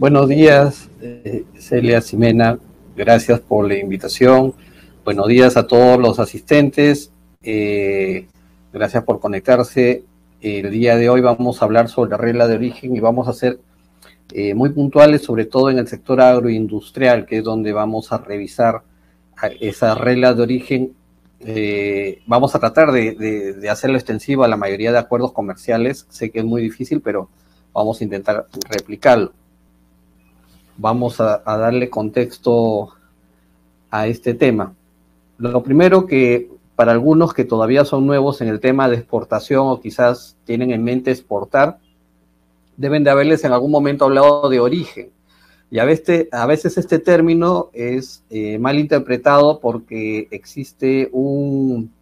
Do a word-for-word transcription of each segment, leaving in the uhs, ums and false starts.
Buenos días, eh, Celia Ximena, gracias por la invitación. Buenos días a todos los asistentes, eh, gracias por conectarse. El día de hoy vamos a hablar sobre la regla de origen y vamos a ser eh, muy puntuales, sobre todo en el sector agroindustrial, que es donde vamos a revisar esa regla de origen. Eh, vamos a tratar de, de, de hacerlo extensivo a la mayoría de acuerdos comerciales. Sé que es muy difícil, pero vamos a intentar replicarlo. Vamos a, a darle contexto a este tema. Lo primero, que para algunos que todavía son nuevos en el tema de exportación o quizás tienen en mente exportar, deben de haberles en algún momento hablado de origen. Y a veces, a veces este término es eh, mal interpretado porque existe un,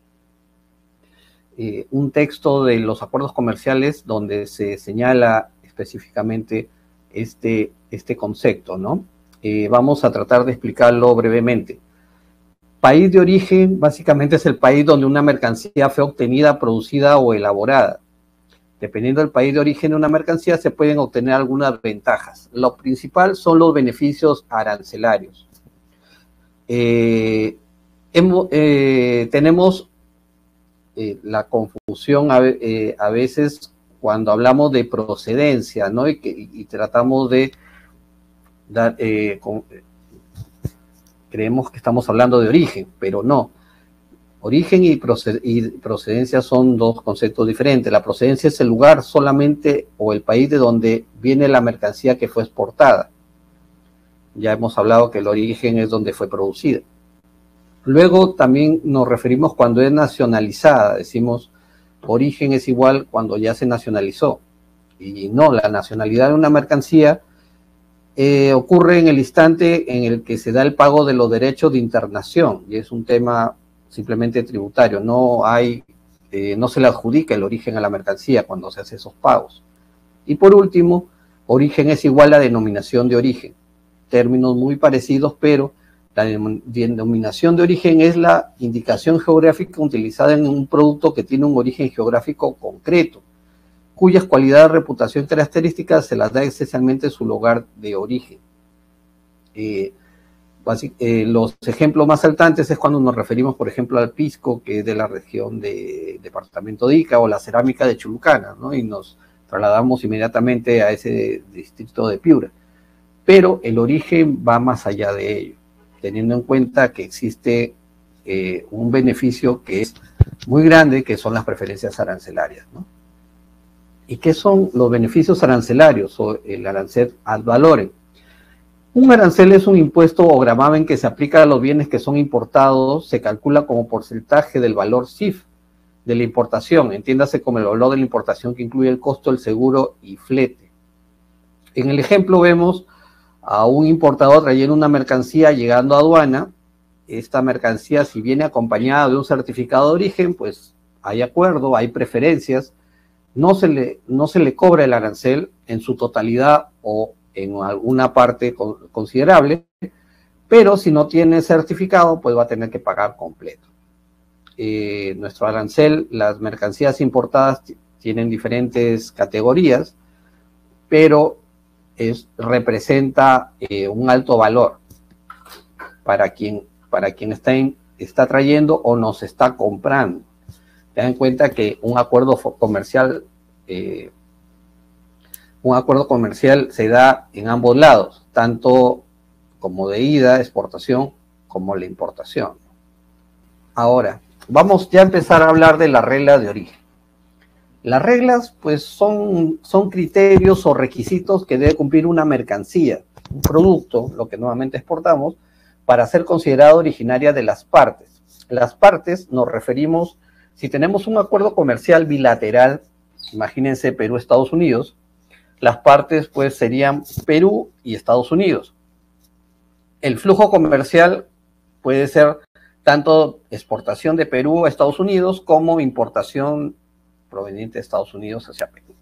eh, un texto de los acuerdos comerciales donde se señala específicamente este, este concepto, ¿no? Eh, vamos a tratar de explicarlo brevemente. País de origen básicamente es el país donde una mercancía fue obtenida, producida o elaborada. Dependiendo del país de origen de una mercancía, se pueden obtener algunas ventajas. Lo principal son los beneficios arancelarios. Eh, hemos, eh, tenemos eh, la confusión a, eh, a veces cuando hablamos de procedencia, ¿no? Y, que, y tratamos de dar, eh, con, creemos que estamos hablando de origen, pero no. Origen y procedencia son dos conceptos diferentes. La procedencia es el lugar solamente o el país de donde viene la mercancía que fue exportada. Ya hemos hablado que el origen es donde fue producida. Luego también nos referimos cuando es nacionalizada. Decimos origen es igual cuando ya se nacionalizó. Y no, la nacionalidad de una mercancía eh, ocurre en el instante en el que se da el pago de los derechos de internación. Y es un tema simplemente tributario, no hay, eh, no se le adjudica el origen a la mercancía cuando se hace esos pagos. Y por último, origen es igual a denominación de origen. Términos muy parecidos, pero la denominación de origen es la indicación geográfica utilizada en un producto que tiene un origen geográfico concreto, cuyas cualidades, reputación y características se las da esencialmente su lugar de origen. Eh, Así, eh, los ejemplos más saltantes es cuando nos referimos, por ejemplo, al pisco, que es de la región de departamento de Ica, o la cerámica de Chulucana, ¿no? Y nos trasladamos inmediatamente a ese distrito de Piura. Pero el origen va más allá de ello, teniendo en cuenta que existe eh, un beneficio que es muy grande, que son las preferencias arancelarias, ¿no? ¿Y qué son los beneficios arancelarios o el arancel ad valorem? Un arancel es un impuesto o gravamen que se aplica a los bienes que son importados, se calcula como porcentaje del valor C I F de la importación, entiéndase como el valor de la importación que incluye el costo del seguro y flete. En el ejemplo vemos a un importador trayendo una mercancía llegando a aduana. Esta mercancía, si viene acompañada de un certificado de origen, pues hay acuerdo, hay preferencias, no se le, no se le cobra el arancel en su totalidad o en alguna parte considerable, pero si no tiene certificado, pues va a tener que pagar completo. Eh, nuestro arancel, las mercancías importadas tienen diferentes categorías, pero es, representa eh, un alto valor para quien, para quien está, en, está trayendo o nos está comprando. Ten en cuenta que un acuerdo comercial eh, Un acuerdo comercial se da en ambos lados, tanto como de ida, exportación, como la importación. Ahora, vamos ya a empezar a hablar de la regla de origen. Las reglas, pues, son, son criterios o requisitos que debe cumplir una mercancía, un producto, lo que nuevamente exportamos, para ser considerado originaria de las partes. Las partes nos referimos, si tenemos un acuerdo comercial bilateral, imagínense Perú, Estados Unidos, las partes pues serían Perú y Estados Unidos. El flujo comercial puede ser tanto exportación de Perú a Estados Unidos como importación proveniente de Estados Unidos hacia Perú.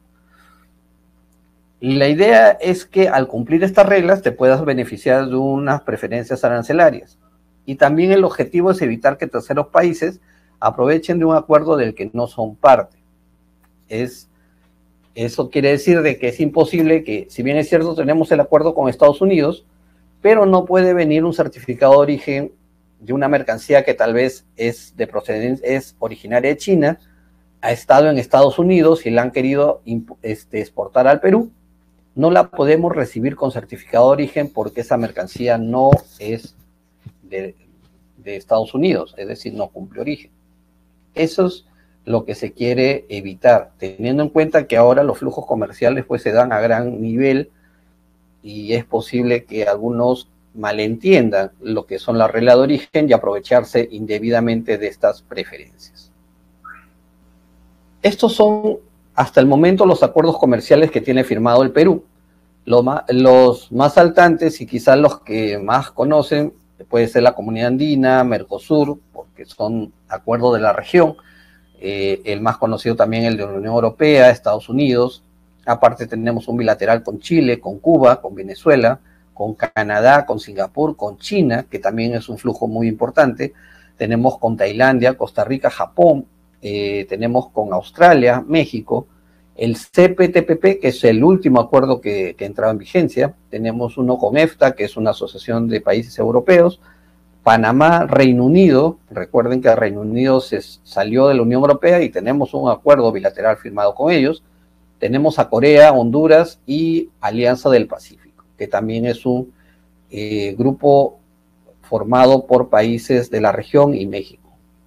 Y la idea es que al cumplir estas reglas te puedas beneficiar de unas preferencias arancelarias. Y también el objetivo es evitar que terceros países aprovechen de un acuerdo del que no son parte. Es Eso quiere decir de que es imposible que, si bien es cierto, tenemos el acuerdo con Estados Unidos, pero no puede venir un certificado de origen de una mercancía que tal vez es de procedencia, es originaria de China, ha estado en Estados Unidos y la han querido este, exportar al Perú. No la podemos recibir con certificado de origen porque esa mercancía no es de, de Estados Unidos, es decir, no cumple origen. Eso es lo que se quiere evitar, teniendo en cuenta que ahora los flujos comerciales pues se dan a gran nivel y es posible que algunos malentiendan lo que son las reglas de origen y aprovecharse indebidamente de estas preferencias. Estos son hasta el momento los acuerdos comerciales que tiene firmado el Perú. Los más, los más saltantes y quizás los que más conocen puede ser la Comunidad Andina, Mercosur, porque son acuerdos de la región. Eh, el más conocido también el de la Unión Europea, Estados Unidos. Aparte tenemos un bilateral con Chile, con Cuba, con Venezuela, con Canadá, con Singapur, con China, que también es un flujo muy importante. Tenemos con Tailandia, Costa Rica, Japón, eh, tenemos con Australia, México, el C P T P P, que es el último acuerdo que, que entraba en vigencia. Tenemos uno con EFTA, que es una asociación de países europeos. Panamá, Reino Unido, recuerden que el Reino Unido se salió de la Unión Europea y tenemos un acuerdo bilateral firmado con ellos. Tenemos a Corea, Honduras y Alianza del Pacífico, que también es un eh, grupo formado por países de la región y México.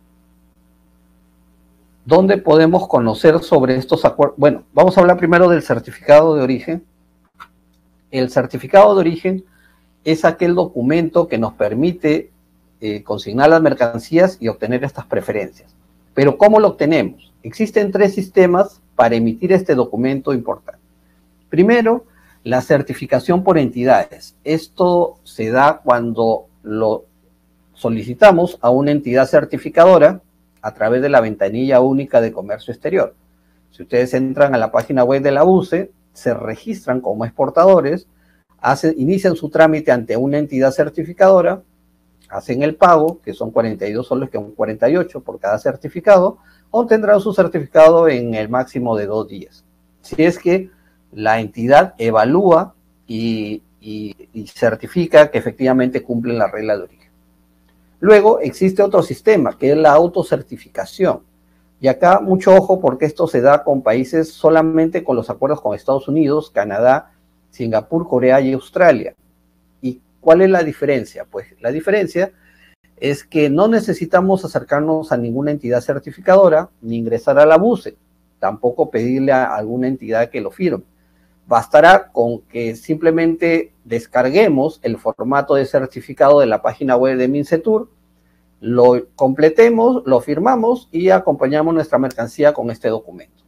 ¿Dónde podemos conocer sobre estos acuerdos? Bueno, vamos a hablar primero del certificado de origen. El certificado de origen es aquel documento que nos permite eh, consignar las mercancías y obtener estas preferencias. Pero ¿cómo lo obtenemos? Existen tres sistemas para emitir este documento importante. Primero, la certificación por entidades. Esto se da cuando lo solicitamos a una entidad certificadora a través de la ventanilla única de comercio exterior. Si ustedes entran a la página web de la U C E, se registran como exportadores, hacen, inician su trámite ante una entidad certificadora, hacen el pago, que son cuarenta y dos soles, que son cuarenta y ocho por cada certificado, obtendrán su certificado en el máximo de dos días. Si es que la entidad evalúa y, y, y certifica que efectivamente cumplen la regla de origen. Luego existe otro sistema, que es la autocertificación. Y acá mucho ojo porque esto se da con países solamente con los acuerdos con Estados Unidos, Canadá, Singapur, Corea y Australia. ¿Y cuál es la diferencia? Pues la diferencia es que no necesitamos acercarnos a ninguna entidad certificadora ni ingresar a la B U C E, tampoco pedirle a alguna entidad que lo firme. Bastará con que simplemente descarguemos el formato de certificado de la página web de Mincetur, lo completemos, lo firmamos y acompañamos nuestra mercancía con este documento.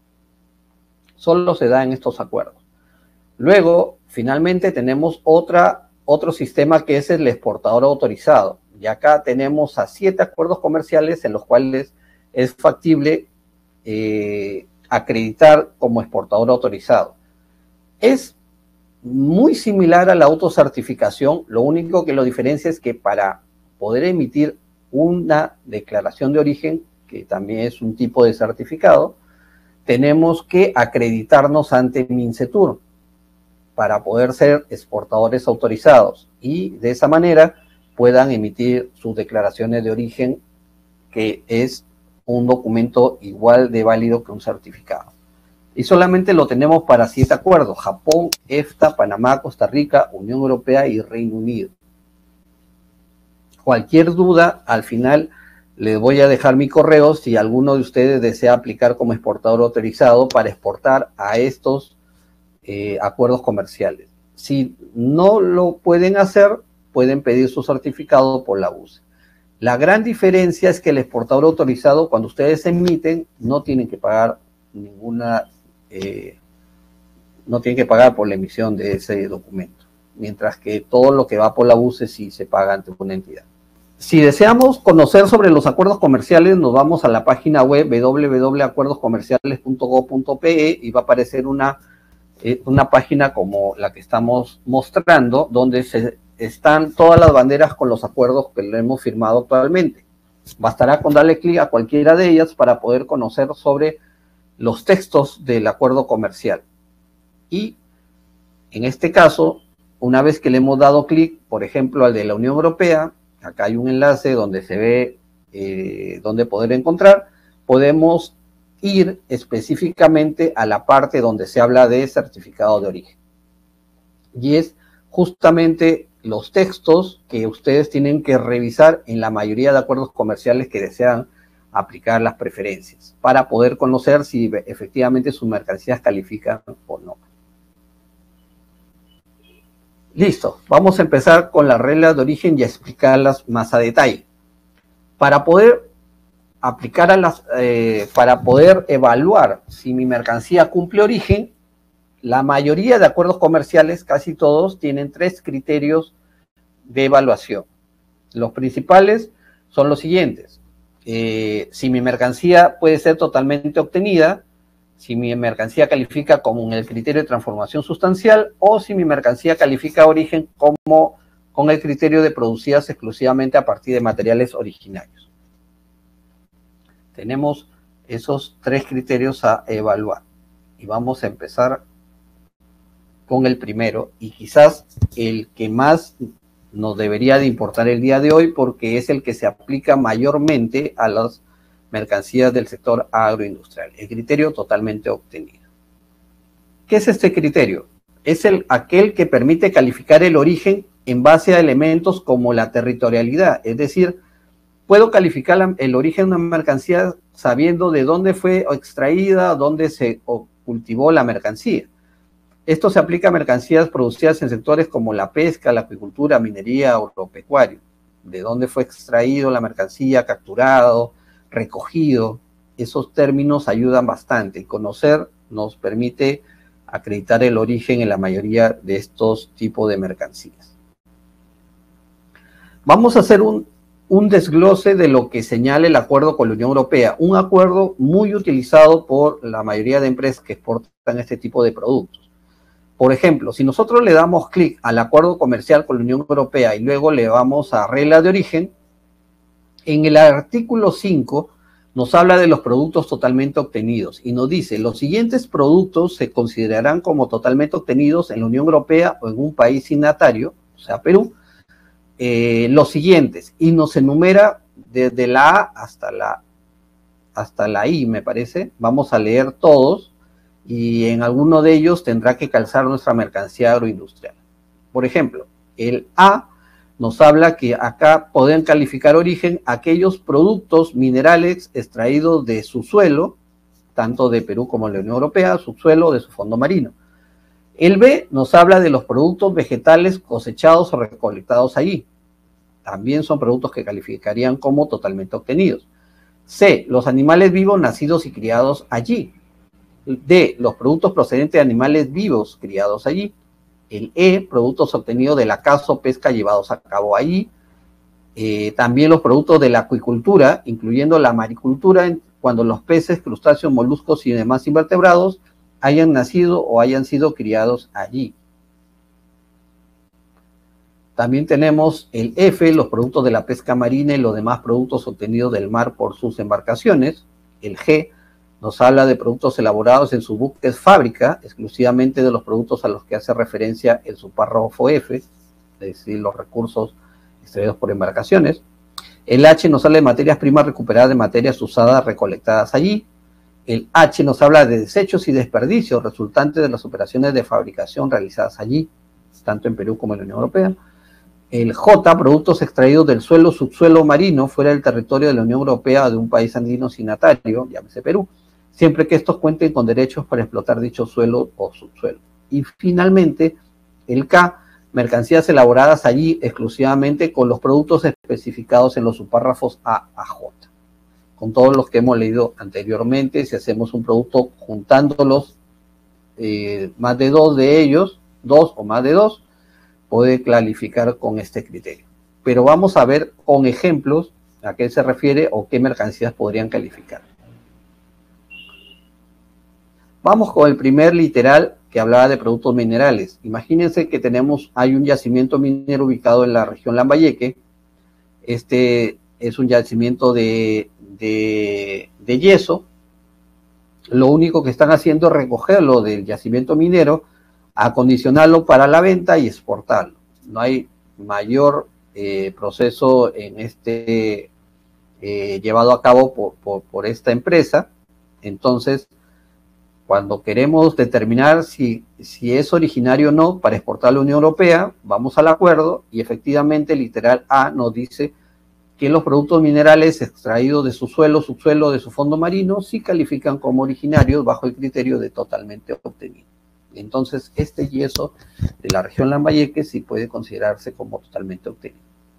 Solo se da en estos acuerdos. Luego, finalmente, tenemos otra, otro sistema que es el exportador autorizado. Y acá tenemos a siete acuerdos comerciales en los cuales es factible eh, acreditar como exportador autorizado. Es muy similar a la autocertificación, lo único que lo diferencia es que para poder emitir una declaración de origen, que también es un tipo de certificado, tenemos que acreditarnos ante Mincetur para poder ser exportadores autorizados y de esa manera puedan emitir sus declaraciones de origen, que es un documento igual de válido que un certificado. Y solamente lo tenemos para siete acuerdos: Japón, EFTA, Panamá, Costa Rica, Unión Europea y Reino Unido. Cualquier duda, al final les voy a dejar mi correo si alguno de ustedes desea aplicar como exportador autorizado para exportar a estos eh, acuerdos comerciales. Si no lo pueden hacer, pueden pedir su certificado por la B U C E. La gran diferencia es que el exportador autorizado, cuando ustedes emiten, no tienen que pagar ninguna, eh, no tienen que pagar por la emisión de ese documento, mientras que todo lo que va por la B U C E sí se paga ante una entidad. Si deseamos conocer sobre los acuerdos comerciales, nos vamos a la página web w w w punto acuerdos comerciales punto gob punto pe e y va a aparecer una, eh, una página como la que estamos mostrando, donde se, están todas las banderas con los acuerdos que le hemos firmado actualmente. Bastará con darle clic a cualquiera de ellas para poder conocer sobre los textos del acuerdo comercial. Y en este caso, una vez que le hemos dado clic, por ejemplo, al de la Unión Europea, acá hay un enlace donde se ve eh, donde poder encontrar, podemos ir específicamente a la parte donde se habla de certificado de origen. Y es justamente los textos que ustedes tienen que revisar en la mayoría de acuerdos comerciales que desean aplicar las preferencias, para poder conocer si efectivamente sus mercancías califican o no. Listo, vamos a empezar con las reglas de origen y a explicarlas más a detalle. Para poder aplicar a las, eh, para poder evaluar si mi mercancía cumple origen, la mayoría de acuerdos comerciales, casi todos, tienen tres criterios de evaluación. Los principales son los siguientes. Eh, si mi mercancía puede ser totalmente obtenida, si mi mercancía califica como el criterio de transformación sustancial, o si mi mercancía califica origen como con el criterio de producidas exclusivamente a partir de materiales originarios. Tenemos esos tres criterios a evaluar. Y vamos a empezar con el primero, y quizás el que más nos debería de importar el día de hoy, porque es el que se aplica mayormente a las mercancías del sector agroindustrial, el criterio totalmente obtenido. ¿Qué es este criterio? Es el, aquel que permite calificar el origen en base a elementos como la territorialidad, es decir, puedo calificar la, el origen de una mercancía sabiendo de dónde fue extraída, dónde se cultivó la mercancía. Esto se aplica a mercancías producidas en sectores como la pesca, la acuicultura, minería o agropecuario. De dónde fue extraído la mercancía, capturado, recogido. Esos términos ayudan bastante. Y conocer nos permite acreditar el origen en la mayoría de estos tipos de mercancías. Vamos a hacer un, un desglose de lo que señala el acuerdo con la Unión Europea. Un acuerdo muy utilizado por la mayoría de empresas que exportan este tipo de productos. Por ejemplo, si nosotros le damos clic al acuerdo comercial con la Unión Europea y luego le vamos a reglas de origen, en el artículo cinco nos habla de los productos totalmente obtenidos y nos dice, los siguientes productos se considerarán como totalmente obtenidos en la Unión Europea o en un país signatario, o sea, Perú, eh, los siguientes, y nos enumera desde la A hasta la, hasta la I, me parece. Vamos a leer todos. Y en alguno de ellos tendrá que calzar nuestra mercancía agroindustrial. Por ejemplo, el A nos habla que acá pueden calificar origen aquellos productos minerales extraídos de su suelo, tanto de Perú como de la Unión Europea, subsuelo de su fondo marino. El B nos habla de los productos vegetales cosechados o recolectados allí. También son productos que calificarían como totalmente obtenidos. C, los animales vivos nacidos y criados allí. D, los productos procedentes de animales vivos criados allí. El E, productos obtenidos de la caza o pesca llevados a cabo allí. Eh, también los productos de la acuicultura, incluyendo la maricultura, cuando los peces, crustáceos, moluscos y demás invertebrados hayan nacido o hayan sido criados allí. También tenemos el F, los productos de la pesca marina y los demás productos obtenidos del mar por sus embarcaciones. El G nos habla de productos elaborados en su buques fábrica, exclusivamente de los productos a los que hace referencia en su párrafo F, es decir, los recursos extraídos por embarcaciones. El H nos habla de materias primas recuperadas de materias usadas, recolectadas allí. El H nos habla de desechos y desperdicios resultantes de las operaciones de fabricación realizadas allí, tanto en Perú como en la Unión Europea. El J, productos extraídos del suelo, subsuelo marino, fuera del territorio de la Unión Europea o de un país andino signatario, llámese Perú, siempre que estos cuenten con derechos para explotar dicho suelo o subsuelo. Y finalmente, el K, mercancías elaboradas allí exclusivamente con los productos especificados en los subpárrafos A a J. Con todos los que hemos leído anteriormente, si hacemos un producto juntándolos, eh, más de dos de ellos, dos o más de dos, puede clarificar con este criterio. Pero vamos a ver con ejemplos a qué se refiere o qué mercancías podrían calificar. Vamos con el primer literal que hablaba de productos minerales. Imagínense que tenemos, hay un yacimiento minero ubicado en la región Lambayeque. Este es un yacimiento de, de, de yeso lo único que están haciendo es recogerlo del yacimiento minero, acondicionarlo para la venta y exportarlo. No hay mayor eh, proceso en este eh, llevado a cabo por, por, por esta empresa. Entonces, cuando queremos determinar si, si es originario o no para exportar a la Unión Europea, vamos al acuerdo y efectivamente el literal A nos dice que los productos minerales extraídos de su suelo, subsuelo, de su fondo marino, sí califican como originarios bajo el criterio de totalmente obtenido. Entonces, este yeso de la región Lambayeque sí puede considerarse como totalmente obtenido.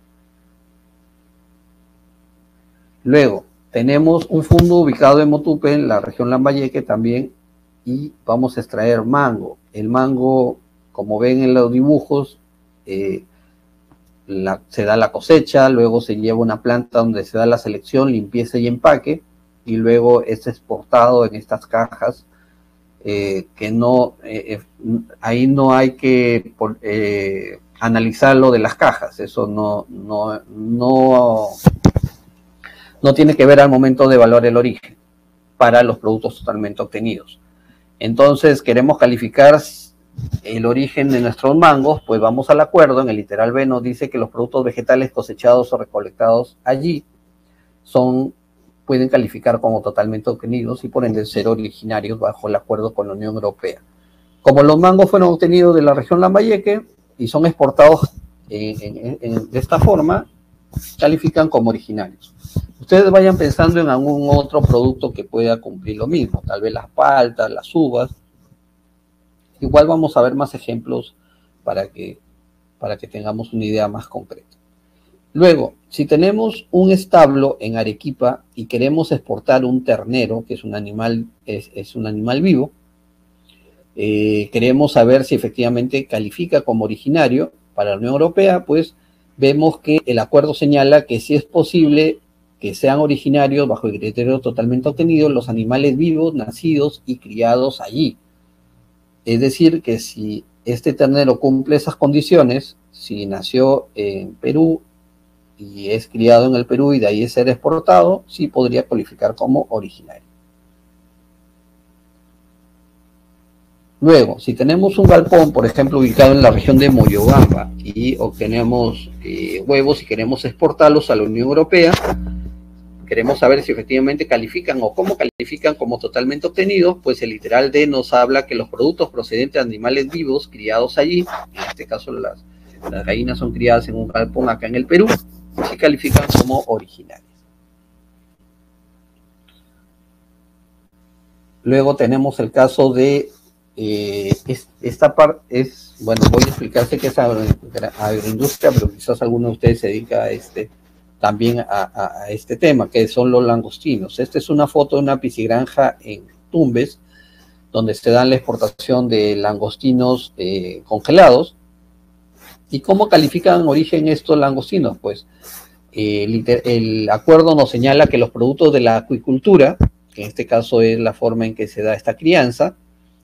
Luego, tenemos un fondo ubicado en Motupe, en la región Lambayeque también, y vamos a extraer mango. El mango, como ven en los dibujos, eh, La, se da la cosecha, luego se lleva una planta donde se da la selección, limpieza y empaque, y luego es exportado en estas cajas, eh, que no, eh, ahí no hay que por, eh, analizar lo de las cajas, eso no, no, no, no tiene que ver al momento de evaluar el origen para los productos totalmente obtenidos. Entonces, queremos calificar el origen de nuestros mangos, pues vamos al acuerdo. En el literal B nos dice que los productos vegetales cosechados o recolectados allí son, pueden calificar como totalmente obtenidos y por ende ser originarios bajo el acuerdo con la Unión Europea. Como los mangos fueron obtenidos de la región Lambayeque y son exportados en, en, en, de esta forma, califican como originarios. Ustedes vayan pensando en algún otro producto que pueda cumplir lo mismo, tal vez las paltas, las uvas. Igual vamos a ver más ejemplos para que, para que tengamos una idea más concreta. Luego, si tenemos un establo en Arequipa y queremos exportar un ternero, que es un animal, es, es un animal vivo, eh, queremos saber si efectivamente califica como originario para la Unión Europea, pues vemos que el acuerdo señala que sí es posible que sean originarios bajo el criterio totalmente obtenido los animales vivos, nacidos y criados allí. Es decir, que si este ternero cumple esas condiciones, si nació en Perú y es criado en el Perú y de ahí es ser exportado, sí podría cualificar como originario. Luego, si tenemos un galpón, por ejemplo, ubicado en la región de Moyobamba y obtenemos eh, huevos y queremos exportarlos a la Unión Europea, queremos saber si efectivamente califican o cómo califican como totalmente obtenidos, pues el literal D nos habla que los productos procedentes de animales vivos criados allí, en este caso las, las gallinas son criadas en un galpón acá en el Perú, sí califican como originarias. Luego tenemos el caso de, eh, es, esta parte es, bueno, voy a explicarse que es agroindustria, pero quizás alguno de ustedes se dedica a este también a, a, a este tema, que son los langostinos. Esta es una foto de una piscigranja en Tumbes, donde se da la exportación de langostinos eh, congelados. ¿Y cómo califican origen estos langostinos? Pues eh, el, el acuerdo nos señala que los productos de la acuicultura, que en este caso es la forma en que se da esta crianza,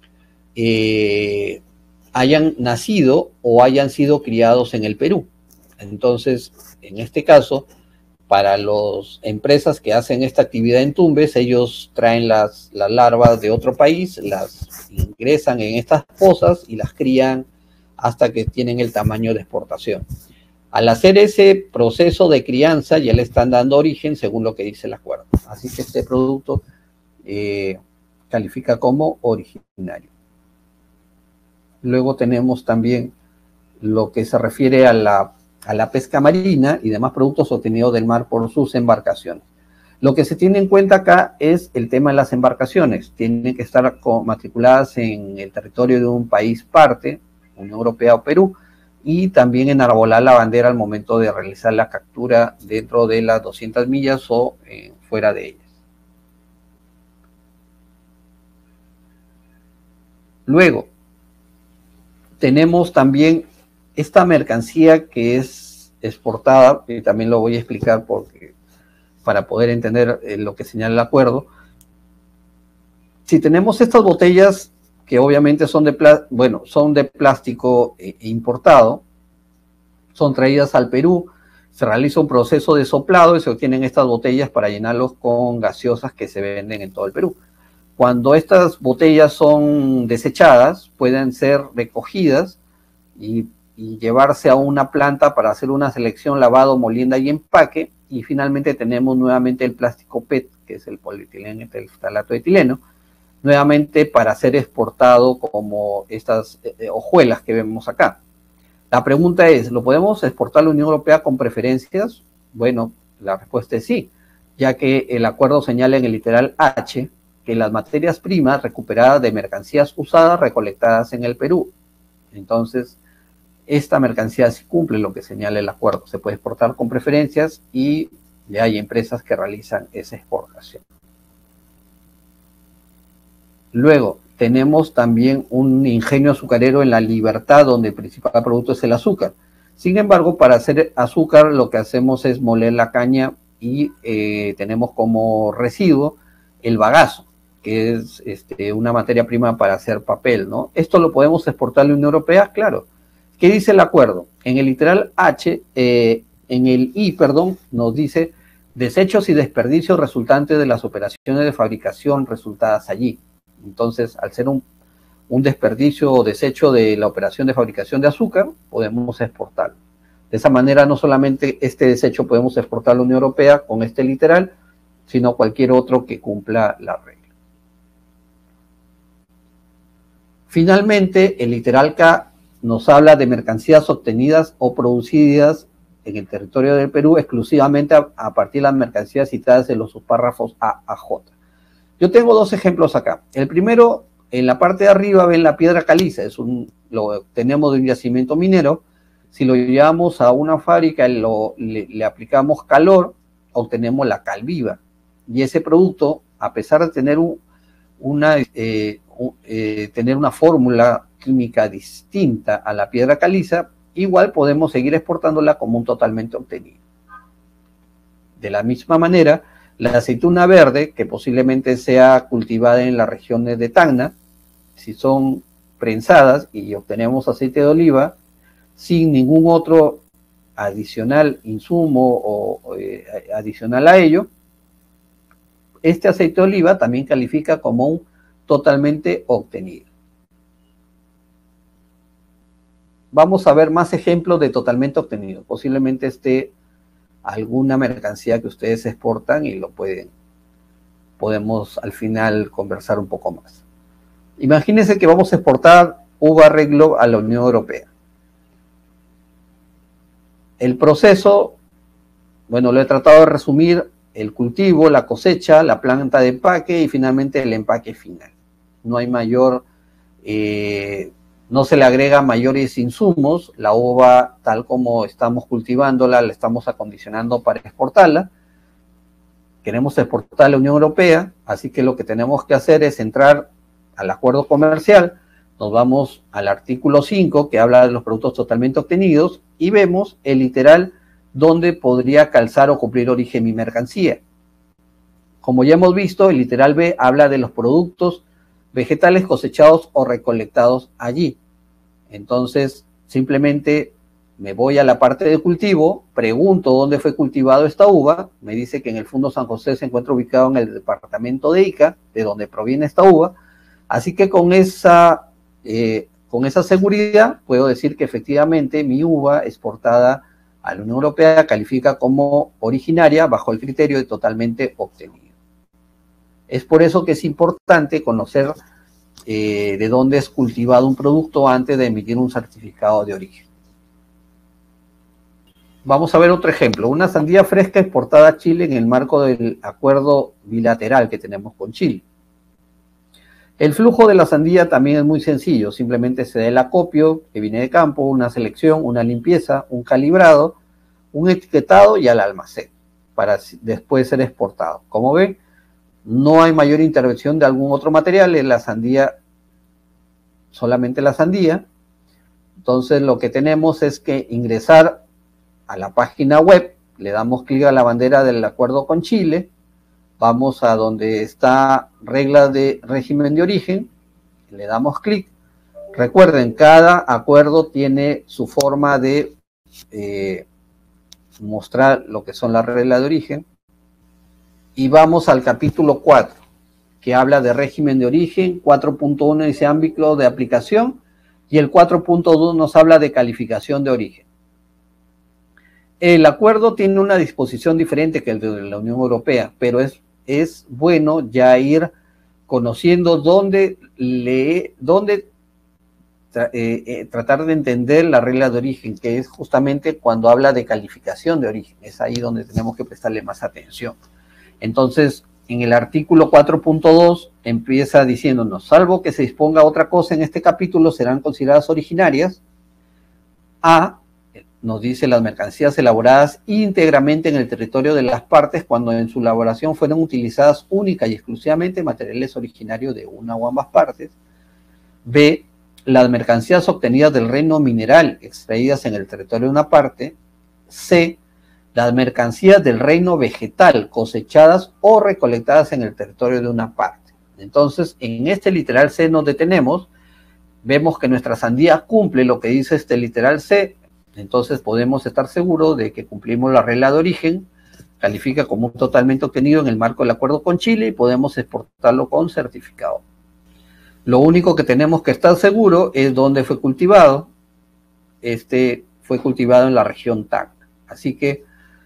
eh, hayan nacido o hayan sido criados en el Perú. Entonces, en este caso, para las empresas que hacen esta actividad en Tumbes, ellos traen las, las larvas de otro país, las ingresan en estas pozas y las crían hasta que tienen el tamaño de exportación. Al hacer ese proceso de crianza ya le están dando origen según lo que dice el acuerdo. Así que este producto eh, califica como originario. Luego tenemos también lo que se refiere a la a la pesca marina y demás productos obtenidos del mar por sus embarcaciones. Lo que se tiene en cuenta acá es el tema de las embarcaciones. Tienen que estar matriculadas en el territorio de un país parte, Unión Europea o Perú, y también enarbolar la bandera al momento de realizar la captura dentro de las doscientas millas o eh, fuera de ellas. Luego, tenemos también esta mercancía que es exportada, y también lo voy a explicar porque, para poder entender eh, lo que señala el acuerdo. Si tenemos estas botellas que obviamente son de, bueno, son de plástico eh, importado, son traídas al Perú, se realiza un proceso de soplado y se obtienen estas botellas para llenarlos con gaseosas que se venden en todo el Perú. cuando estas botellas son desechadas, pueden ser recogidas y, y llevarse a una planta para hacer una selección, lavado, molienda y empaque, y finalmente tenemos nuevamente el plástico P E T, que es el polietileno tereftalato de etileno, nuevamente para ser exportado como estas eh, hojuelas que vemos acá. La pregunta es, ¿lo podemos exportar a la Unión Europea con preferencias? Bueno, la respuesta es sí, ya que el acuerdo señala en el literal H que las materias primas recuperadas de mercancías usadas recolectadas en el Perú. Entonces, esta mercancía sí cumple lo que señala el acuerdo. Se puede exportar con preferencias y ya hay empresas que realizan esa exportación. Luego, tenemos también un ingenio azucarero en La Libertad, donde el principal producto es el azúcar. Sin embargo, para hacer azúcar lo que hacemos es moler la caña y eh, tenemos como residuo el bagazo, que es este, una materia prima para hacer papel, ¿no? ¿Esto lo podemos exportar a la Unión Europea? Claro. ¿Qué dice el acuerdo? En el literal H, eh, en el I, perdón, nos dice desechos y desperdicios resultantes de las operaciones de fabricación resultadas allí. Entonces, al ser un, un desperdicio o desecho de la operación de fabricación de azúcar, podemos exportarlo. De esa manera, no solamente este desecho podemos exportar a la Unión Europea con este literal, sino cualquier otro que cumpla la regla. Finalmente, el literal K nos habla de mercancías obtenidas o producidas en el territorio del Perú exclusivamente a, a partir de las mercancías citadas en los subpárrafos A a J. Yo tengo dos ejemplos acá. El primero, en la parte de arriba ven la piedra caliza, es un, lo tenemos de un yacimiento minero. Si lo llevamos a una fábrica y lo, le, le aplicamos calor, obtenemos la cal viva. Y ese producto, a pesar de tener, un, una, eh, un, eh, tener una fórmula química distinta a la piedra caliza, igual podemos seguir exportándola como un totalmente obtenido. De la misma manera, la aceituna verde, que posiblemente sea cultivada en las regiones de Tacna, si son prensadas y obtenemos aceite de oliva, sin ningún otro adicional insumo o eh, adicional a ello, este aceite de oliva también califica como un totalmente obtenido. Vamos a ver más ejemplos de totalmente obtenido. Posiblemente esté alguna mercancía que ustedes exportan y lo pueden, podemos al final conversar un poco más. Imagínense que vamos a exportar uva arreglo a la Unión Europea. El proceso, bueno, lo he tratado de resumir: el cultivo, la cosecha, la planta de empaque y finalmente el empaque final. No hay mayor, eh, no se le agrega mayores insumos. La uva, tal como estamos cultivándola, la estamos acondicionando para exportarla. Queremos exportar a la Unión Europea, así que lo que tenemos que hacer es entrar al acuerdo comercial. Nos vamos al artículo cinco, que habla de los productos totalmente obtenidos, y vemos el literal donde podría calzar o cumplir origen mi mercancía. Como ya hemos visto, el literal B habla de los productos vegetales cosechados o recolectados allí. Entonces, simplemente me voy a la parte de cultivo, pregunto dónde fue cultivado esta uva, me dice que en el Fundo San José se encuentra ubicado en el departamento de Ica, de donde proviene esta uva, así que con esa, eh, con esa seguridad puedo decir que efectivamente mi uva exportada a la Unión Europea califica como originaria bajo el criterio de totalmente obtenido. Es por eso que es importante conocer eh, de dónde es cultivado un producto antes de emitir un certificado de origen. Vamos a ver otro ejemplo. Una sandía fresca exportada a Chile en el marco del acuerdo bilateral que tenemos con Chile. El flujo de la sandía también es muy sencillo. Simplemente se da el acopio que viene de campo, una selección, una limpieza, un calibrado, un etiquetado y al almacén para después ser exportado. Como ven, no hay mayor intervención de algún otro material. En la sandía, solamente la sandía. Entonces lo que tenemos es que ingresar a la página web, le damos clic a la bandera del acuerdo con Chile, vamos a donde está reglas de régimen de origen, le damos clic. Recuerden, cada acuerdo tiene su forma de eh, mostrar lo que son las reglas de origen. Y vamos al capítulo cuatro. que habla de régimen de origen, cuatro punto uno dice ámbito de aplicación, y el cuatro punto dos nos habla de calificación de origen. El acuerdo tiene una disposición diferente que el de la Unión Europea, pero es, es bueno ya ir conociendo dónde, le, dónde tra, eh, eh, tratar de entender la regla de origen, que es justamente cuando habla de calificación de origen. Es ahí donde tenemos que prestarle más atención. Entonces, en el artículo cuatro punto dos empieza diciéndonos, salvo que se disponga otra cosa en este capítulo, serán consideradas originarias. A, nos dice las mercancías elaboradas íntegramente en el territorio de las partes cuando en su elaboración fueron utilizadas única y exclusivamente materiales originarios de una o ambas partes. B, las mercancías obtenidas del reino mineral extraídas en el territorio de una parte. C, las mercancías del reino vegetal cosechadas o recolectadas en el territorio de una parte. Entonces, en este literal C nos detenemos, vemos que nuestra sandía cumple lo que dice este literal C, entonces podemos estar seguros de que cumplimos la regla de origen, califica como totalmente obtenido en el marco del acuerdo con Chile y podemos exportarlo con certificado. Lo único que tenemos que estar seguro es dónde fue cultivado. Este fue cultivado en la región T A C, así que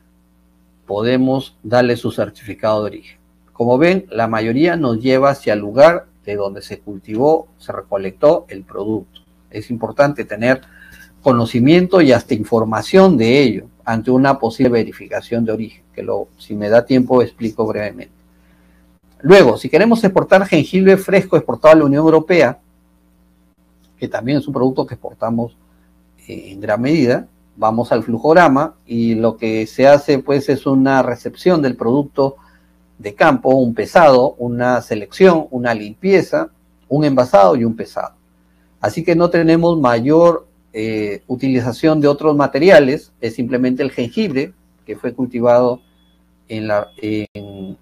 podemos darle su certificado de origen. Como ven, la mayoría nos lleva hacia el lugar de donde se cultivó, se recolectó el producto. Es importante tener conocimiento y hasta información de ello ante una posible verificación de origen, que lo, si me da tiempo explico brevemente. Luego, si queremos exportar jengibre fresco exportado a la Unión Europea, que también es un producto que exportamos eh, en gran medida, vamos al flujograma y lo que se hace pues es una recepción del producto de campo, un pesado, una selección, una limpieza, un envasado y un pesado. Así que no tenemos mayor eh, utilización de otros materiales, es simplemente el jengibre que fue cultivado en, la, en,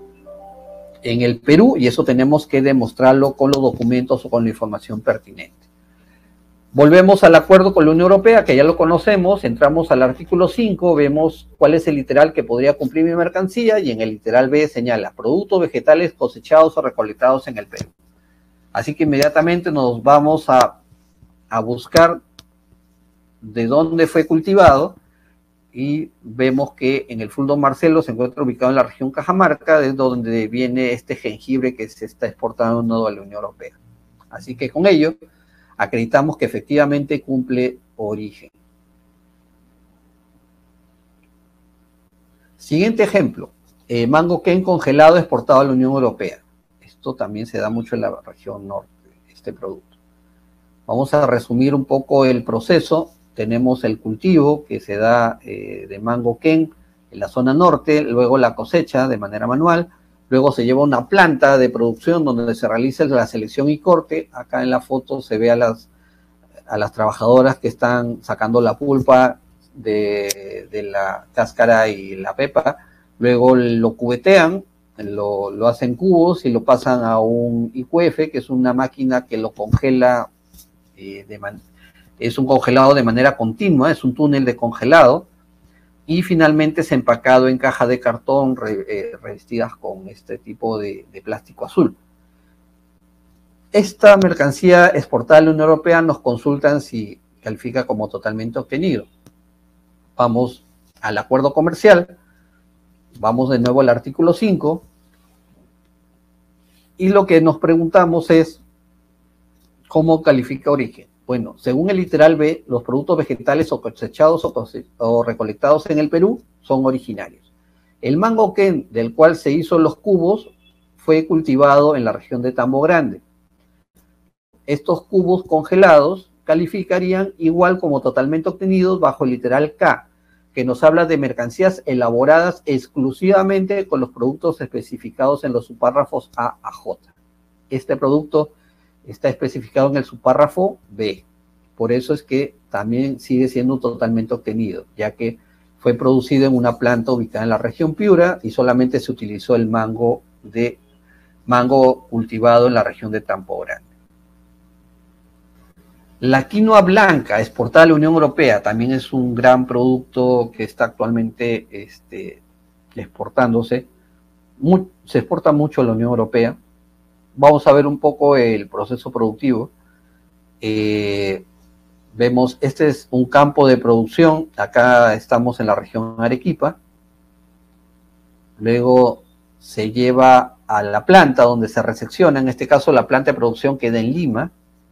en el Perú, y eso tenemos que demostrarlo con los documentos o con la información pertinente. Volvemos al acuerdo con la Unión Europea, que ya lo conocemos, entramos al artículo cinco, vemos cuál es el literal que podría cumplir mi mercancía, y en el literal B señala productos vegetales cosechados o recolectados en el Perú. Así que inmediatamente nos vamos a, a buscar de dónde fue cultivado, y vemos que en el Fuldo Marcelo se encuentra ubicado en la región Cajamarca, de donde viene este jengibre que se está exportando a la Unión Europea. Así que con ello acreditamos que efectivamente cumple origen. Siguiente ejemplo, eh, mango ken congelado exportado a la Unión Europea. Esto también se da mucho en la región norte, este producto. Vamos a resumir un poco el proceso. Tenemos el cultivo que se da eh, de mango ken en la zona norte, luego la cosecha de manera manual, luego se lleva una planta de producción donde se realiza la selección y corte. Acá en la foto se ve a las, a las trabajadoras que están sacando la pulpa de, de la cáscara y la pepa, luego lo cubetean, lo, lo hacen cubos y lo pasan a un I Q F, que es una máquina que lo congela, eh, de man es un congelado de manera continua, es un túnel de congelado, y finalmente es empacado en caja de cartón re, eh, revestidas con este tipo de, de plástico azul. Esta mercancía exportada a la Unión Europea nos consultan si califica como totalmente obtenido. Vamos al acuerdo comercial, vamos de nuevo al artículo cinco, y lo que nos preguntamos es ¿cómo califica origen? Bueno, según el literal B, los productos vegetales o cosechados o, cose o recolectados en el Perú son originarios. El mango ken, del cual se hizo los cubos, fue cultivado en la región de Tambo Grande. Estos cubos congelados calificarían igual como totalmente obtenidos bajo el literal K, que nos habla de mercancías elaboradas exclusivamente con los productos especificados en los subpárrafos A a J. Este producto está especificado en el subpárrafo B. Por eso es que también sigue siendo totalmente obtenido, ya que fue producido en una planta ubicada en la región Piura y solamente se utilizó el mango de mango cultivado en la región de Tambo Grande. La quinoa blanca exportada a la Unión Europea también es un gran producto que está actualmente este, exportándose. Muy, se exporta mucho a la Unión Europea. vamos a ver un poco el proceso productivo. Eh, vemos, este es un campo de producción, acá estamos en la región Arequipa, luego se lleva a la planta donde se resecciona, en este caso la planta de producción queda en Lima,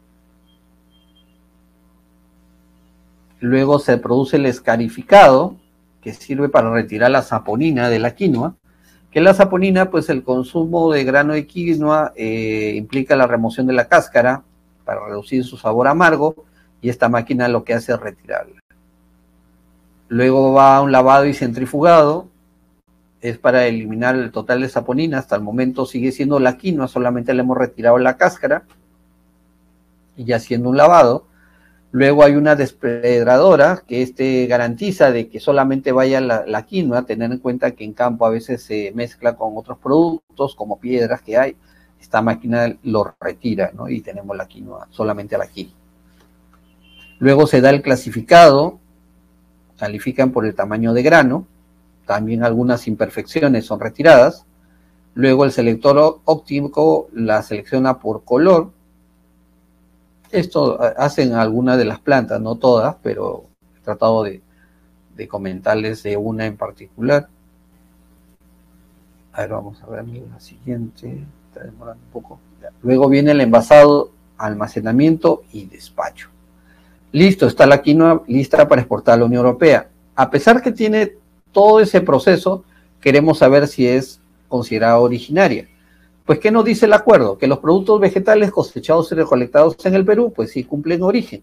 luego se produce el escarificado, que sirve para retirar la saponina de la quinoa, que la saponina, pues el consumo de grano de quinoa eh, implica la remoción de la cáscara para reducir su sabor amargo, y esta máquina lo que hace es retirarla. Luego va a un lavado y centrifugado, es para eliminar el total de saponina. Hasta el momento sigue siendo la quinoa, solamente le hemos retirado la cáscara, y ya haciendo un lavado. Luego hay una despedradora que este garantiza de que solamente vaya la, la quinoa, tener en cuenta que en campo a veces se mezcla con otros productos como piedras que hay. Esta máquina lo retira, ¿no? Y tenemos la quinoa, solamente la quinoa. Luego se da el clasificado, califican por el tamaño de grano, también algunas imperfecciones son retiradas. Luego el selector óptico la selecciona por color. Esto hacen algunas de las plantas, no todas, pero he tratado de, de comentarles de una en particular. A ver, vamos a ver la siguiente. Está demorando un poco. Luego viene el envasado, almacenamiento y despacho. Listo, está la quinoa lista para exportar a la Unión Europea. A pesar que tiene todo ese proceso, queremos saber si es considerada originaria. Pues, ¿qué nos dice el acuerdo? Que los productos vegetales cosechados y recolectados en el Perú, pues sí cumplen origen.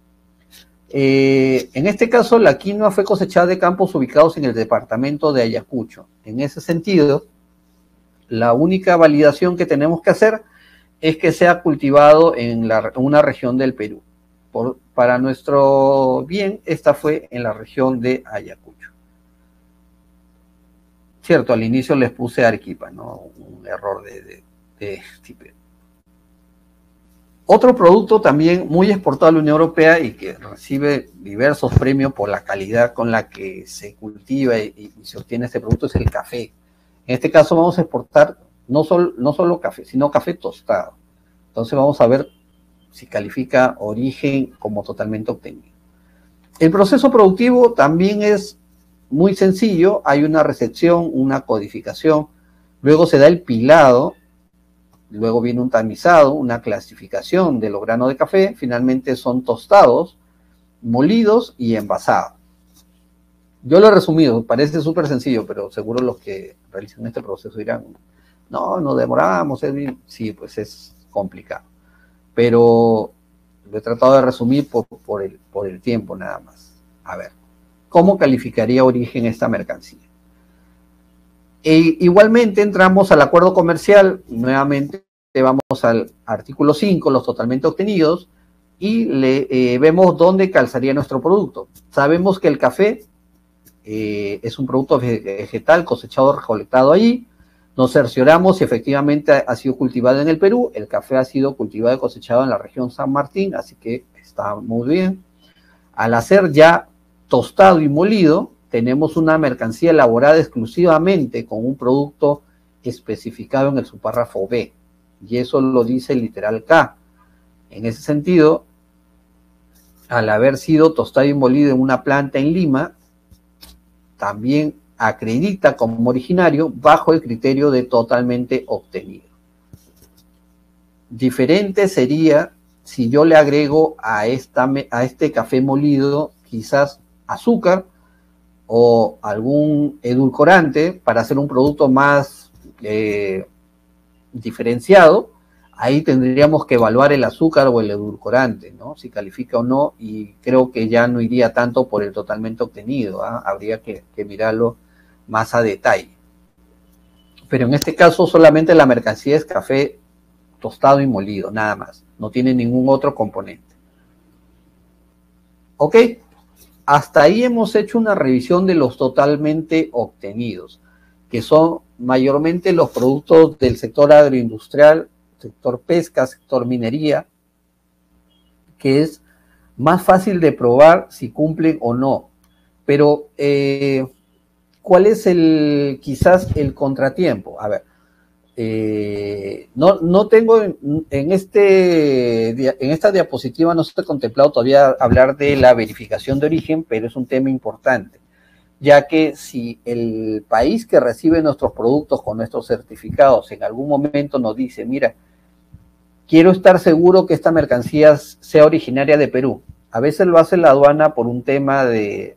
Eh, en este caso, la quinoa fue cosechada de campos ubicados en el departamento de Ayacucho. En ese sentido, la única validación que tenemos que hacer es que sea cultivado en la, una región del Perú. Por, para nuestro bien, esta fue en la región de Ayacucho. Cierto, al inicio les puse Arequipa, ¿no? Un error de, de, de tipo. Otro producto también muy exportado a la Unión Europea y que recibe diversos premios por la calidad con la que se cultiva y, y se obtiene este producto es el café. En este caso vamos a exportar no solo, no solo café, sino café tostado. Entonces vamos a ver si califica origen como totalmente obtenido. El proceso productivo también es muy sencillo, hay una recepción, una codificación, luego se da el pilado, luego viene un tamizado, una clasificación de los granos de café, finalmente son tostados, molidos y envasados. Yo lo he resumido, parece súper sencillo, pero seguro los que realizan este proceso dirán, no, nos demoramos, Edwin. Sí, pues es complicado. Pero lo he tratado de resumir por, por, el, por el tiempo nada más. A ver, ¿cómo calificaría origen esta mercancía? E, igualmente entramos al acuerdo comercial, nuevamente vamos al artículo cinco, los totalmente obtenidos, y le, eh, vemos dónde calzaría nuestro producto. Sabemos que el café eh, es un producto vegetal cosechado, recolectado allí. Nos cercioramos si efectivamente ha sido cultivado en el Perú. El café ha sido cultivado y cosechado en la región San Martín, así que está muy bien. Al hacer ya tostado y molido, tenemos una mercancía elaborada exclusivamente con un producto especificado en el subpárrafo B, y eso lo dice el literal K. En ese sentido, al haber sido tostado y molido en una planta en Lima, también acredita como originario bajo el criterio de totalmente obtenido. Diferente sería si yo le agrego a, esta, a este café molido quizás azúcar o algún edulcorante para hacer un producto más eh, diferenciado. Ahí tendríamos que evaluar el azúcar o el edulcorante, ¿no? Si califica o no, y creo que ya no iría tanto por el totalmente obtenido, ¿eh? Habría que, que mirarlo más a detalle. Pero en este caso solamente la mercancía es café tostado y molido, nada más. No tiene ningún otro componente. ¿Ok? Hasta ahí hemos hecho una revisión de los totalmente obtenidos, que son mayormente los productos del sector agroindustrial, sector pesca, sector minería, que es más fácil de probar si cumplen o no. Pero, eh, ¿cuál es el quizás el contratiempo? A ver, eh, no, no tengo en, en, este, en esta diapositiva no se ha contemplado todavía hablar de la verificación de origen, pero es un tema importante, ya que si el país que recibe nuestros productos con nuestros certificados en algún momento nos dice, mira, quiero estar seguro que esta mercancía sea originaria de Perú, a veces lo hace la aduana por un tema de,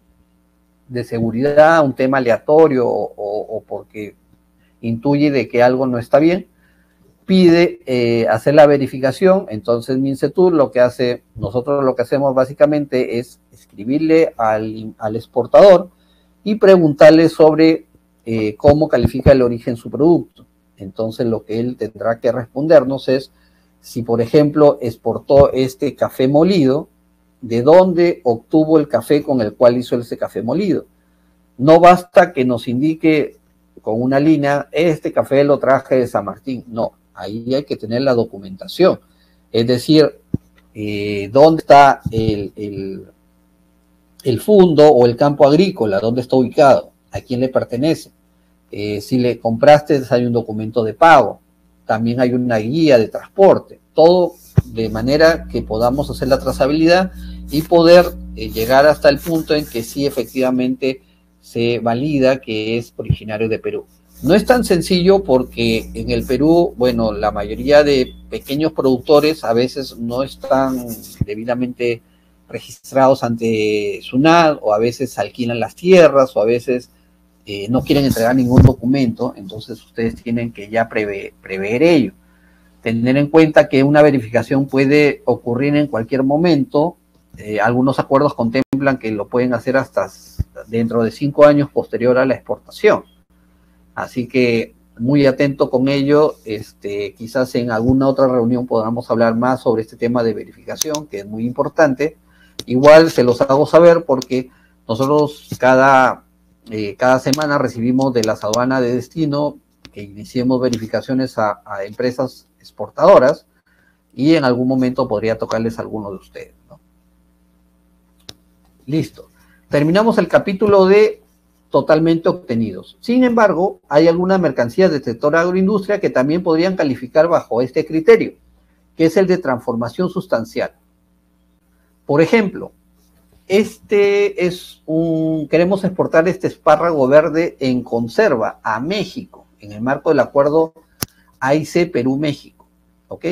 de seguridad, un tema aleatorio o, o, o porque intuye de que algo no está bien, pide eh, hacer la verificación. Entonces Mincetur lo que hace, nosotros lo que hacemos básicamente es escribirle al, al exportador y preguntarle sobre eh, cómo califica el origen su producto. Entonces lo que él tendrá que respondernos es si, por ejemplo, exportó este café molido, ¿de dónde obtuvo el café con el cual hizo ese café molido? No basta que nos indique con una línea, este café lo traje de San Martín. No, ahí hay que tener la documentación. Es decir, eh, dónde está el, el, el fundo o el campo agrícola, dónde está ubicado, a quién le pertenece. Eh, si le compraste, hay un documento de pago, también hay una guía de transporte, todo de manera que podamos hacer la trazabilidad y poder eh, llegar hasta el punto en que sí efectivamente se valida que es originario de Perú. No es tan sencillo porque en el Perú, bueno, la mayoría de pequeños productores a veces no están debidamente registrados ante SUNAT, o a veces alquilan las tierras, o a veces eh, no quieren entregar ningún documento. Entonces ustedes tienen que ya prever, prever ello. Tener en cuenta que una verificación puede ocurrir en cualquier momento. Eh, algunos acuerdos contemplan que lo pueden hacer hasta dentro de cinco años posterior a la exportación. Así que muy atento con ello. Este, quizás en alguna otra reunión podamos hablar más sobre este tema de verificación, que es muy importante. Igual se los hago saber porque nosotros cada, eh, cada semana recibimos de las aduanas de destino que iniciemos verificaciones a, a empresas exportadoras, y en algún momento podría tocarles a alguno de ustedes, ¿no? Listo. Terminamos el capítulo de totalmente obtenidos. Sin embargo, hay algunas mercancías del sector agroindustria que también podrían calificar bajo este criterio, que es el de transformación sustancial. Por ejemplo, este es un, queremos exportar este espárrago verde en conserva a México, en el marco del acuerdo A I C Perú-México, ¿ok?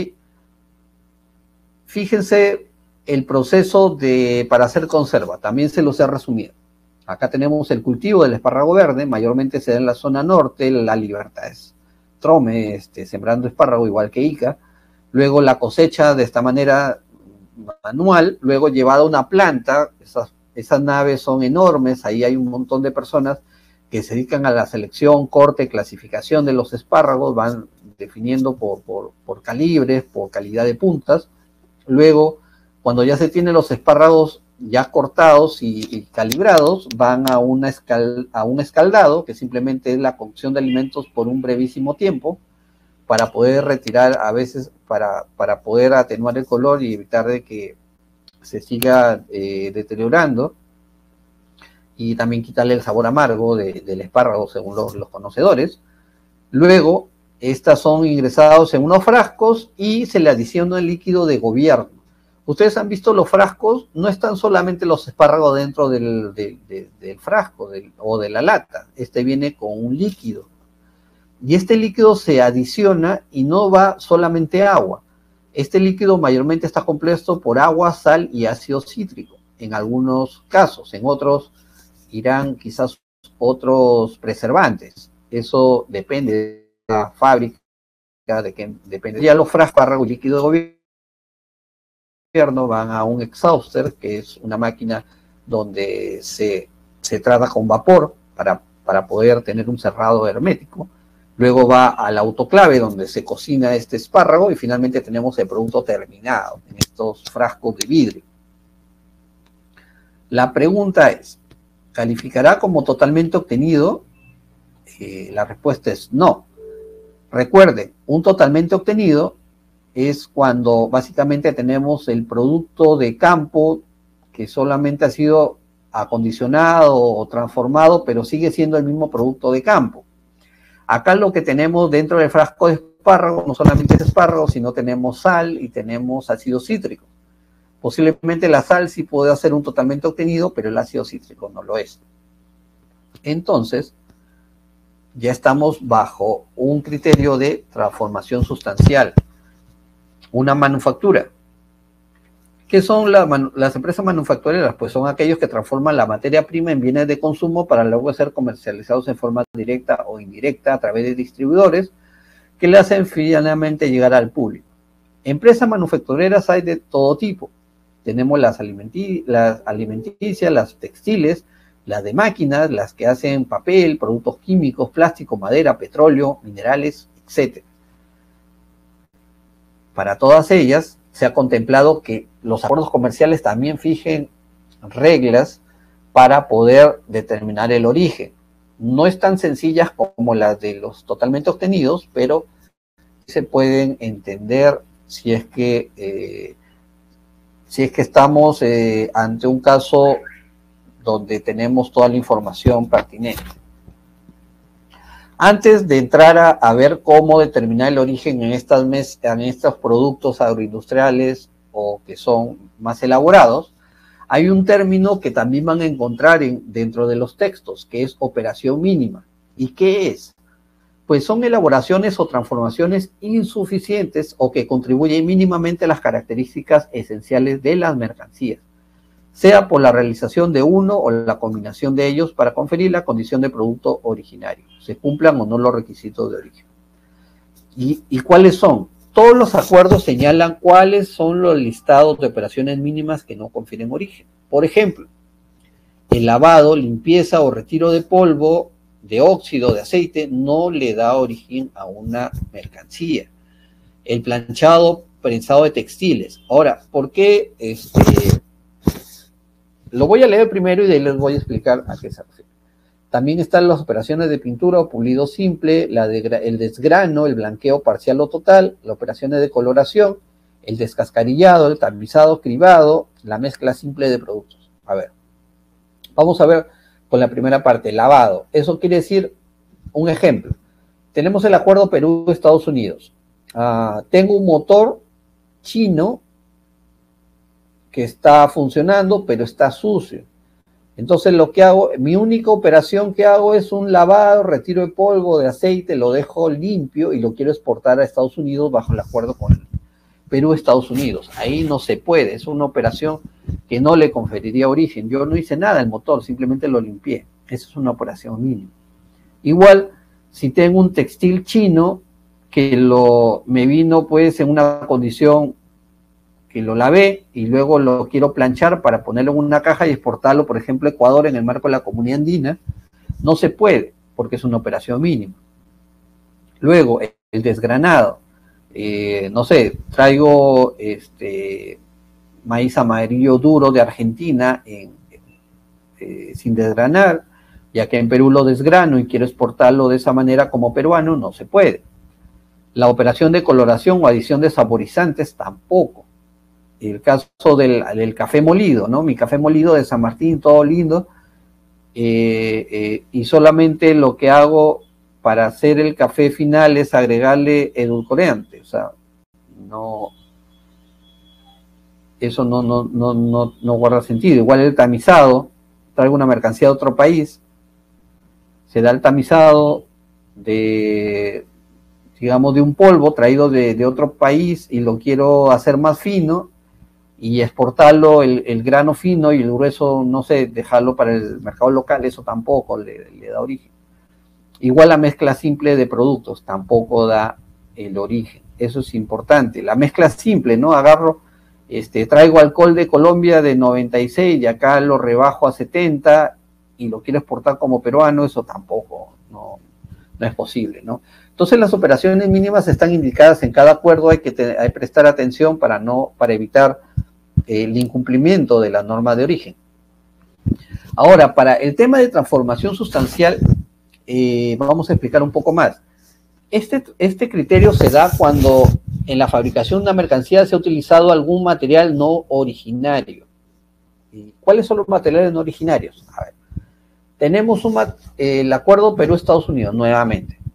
Fíjense el proceso de, para hacer conserva, también se los he resumido. Acá tenemos el cultivo del espárrago verde, mayormente se da en la zona norte, La Libertad es Trome, este, sembrando espárrago igual que Ica. Luego la cosecha de esta manera manual, luego llevada a una planta. Esas, esas naves son enormes, ahí hay un montón de personas que se dedican a la selección, corte, clasificación de los espárragos, van definiendo por, por, por calibres, por calidad de puntas. Luego, cuando ya se tienen los espárragos ya cortados y, y calibrados, van a, una escal, a un escaldado, que simplemente es la cocción de alimentos por un brevísimo tiempo, para poder retirar, a veces, para, para poder atenuar el color y evitar de que se siga eh, deteriorando, y también quitarle el sabor amargo de, del espárrago, según los, los conocedores. Luego, estas son ingresadas en unos frascos y se le adiciona el líquido de gobierno. Ustedes han visto los frascos, no están solamente los espárragos dentro del, del, del, del frasco del, o de la lata. Este viene con un líquido. Y este líquido se adiciona y no va solamente agua. Este líquido mayormente está compuesto por agua, sal y ácido cítrico, en algunos casos. En otros irán quizás otros preservantes. Eso depende de la fábrica, de que depende. Ya los frascos de espárrago líquido de gobierno van a un exhauster, que es una máquina donde se, se trata con vapor para, para poder tener un cerrado hermético. Luego va al autoclave, donde se cocina este espárrago, y finalmente tenemos el producto terminado en estos frascos de vidrio. La pregunta es, ¿calificará como totalmente obtenido? Eh, la respuesta es no. Recuerden, un totalmente obtenido es cuando básicamente tenemos el producto de campo que solamente ha sido acondicionado o transformado, pero sigue siendo el mismo producto de campo. Acá lo que tenemos dentro del frasco de espárragos no solamente es espárrago, sino tenemos sal y tenemos ácido cítrico. Posiblemente la sal sí puede ser un totalmente obtenido, pero el ácido cítrico no lo es. Entonces, ya estamos bajo un criterio de transformación sustancial, una manufactura. ¿Qué son la manu- las empresas manufactureras? Pues son aquellos que transforman la materia prima en bienes de consumo para luego ser comercializados en forma directa o indirecta a través de distribuidores que le hacen finalmente llegar al público. Empresas manufactureras hay de todo tipo. Tenemos las, alimenti las alimenticias, las textiles, las de máquinas, las que hacen papel, productos químicos, plástico, madera, petróleo, minerales, etcétera. Para todas ellas se ha contemplado que los acuerdos comerciales también fijen reglas para poder determinar el origen. No es tan sencillas como las de los totalmente obtenidos, pero se pueden entender si es que, eh, si es que estamos eh, ante un caso donde tenemos toda la información pertinente. Antes de entrar a, a ver cómo determinar el origen en, estas mes, en estos productos agroindustriales o que son más elaborados, hay un término que también van a encontrar en, dentro de los textos, que es operación mínima. ¿Y qué es? Pues son elaboraciones o transformaciones insuficientes o que contribuyen mínimamente a las características esenciales de las mercancías, sea por la realización de uno o la combinación de ellos para conferir la condición de producto originario, se cumplan o no los requisitos de origen. ¿Y, y cuáles son? Todos los acuerdos señalan cuáles son los listados de operaciones mínimas que no confieren origen. Por ejemplo, el lavado, limpieza o retiro de polvo, de óxido, de aceite, no le da origen a una mercancía. El planchado, prensado de textiles. Ahora, ¿por qué este, lo voy a leer primero y de ahí les voy a explicar a qué se refiere? También están las operaciones de pintura o pulido simple, la de, el desgrano, el blanqueo parcial o total, las operaciones de coloración, el descascarillado, el tamizado, cribado, la mezcla simple de productos. A ver, vamos a ver con la primera parte, lavado. Eso quiere decir, un ejemplo, tenemos el acuerdo Perú-Estados Unidos. Uh, tengo un motor chino que está funcionando, pero está sucio. Entonces lo que hago, mi única operación que hago es un lavado, retiro de polvo, de aceite, lo dejo limpio y lo quiero exportar a Estados Unidos bajo el acuerdo con Perú-Estados Unidos. Ahí no se puede, es una operación que no le conferiría origen. Yo no hice nada al motor, simplemente lo limpié. Esa es una operación mínima. Igual, si tengo un textil chino que lo, me vino pues en una condición que lo lavé y luego lo quiero planchar para ponerlo en una caja y exportarlo, por ejemplo, a Ecuador en el marco de la Comunidad Andina, no se puede porque es una operación mínima. Luego, el desgranado. Eh, no sé, traigo este maíz amarillo duro de Argentina en, eh, sin desgranar, ya que en Perú lo desgrano y quiero exportarlo de esa manera como peruano, no se puede. La operación de coloración o adición de saborizantes tampoco. El caso del, del café molido, ¿no? Mi café molido de San Martín, todo lindo, eh, eh, y solamente lo que hago para hacer el café final es agregarle edulcorante, o sea, no, eso no, no, no, no, no guarda sentido. Igual el tamizado, traigo una mercancía de otro país, se da el tamizado de, digamos, de un polvo traído de, de otro país y lo quiero hacer más fino y exportarlo, el, el grano fino y el grueso, no sé, dejarlo para el mercado local, eso tampoco le, le da origen. Igual la mezcla simple de productos tampoco da el origen. Eso es importante. La mezcla simple, ¿no? Agarro, este, traigo alcohol de Colombia de noventa y seis y acá lo rebajo a setenta y lo quiero exportar como peruano, eso tampoco no, no es posible, ¿no? Entonces las operaciones mínimas están indicadas en cada acuerdo, hay que, te, hay que prestar atención para, no, para evitar el incumplimiento de la norma de origen. Ahora, para el tema de transformación sustancial, Eh, vamos a explicar un poco más. Este, este criterio se da cuando en la fabricación de una mercancía se ha utilizado algún material no originario. ¿Y cuáles son los materiales no originarios? A ver, tenemos un, eh, el acuerdo Perú-Estados Unidos, nuevamente.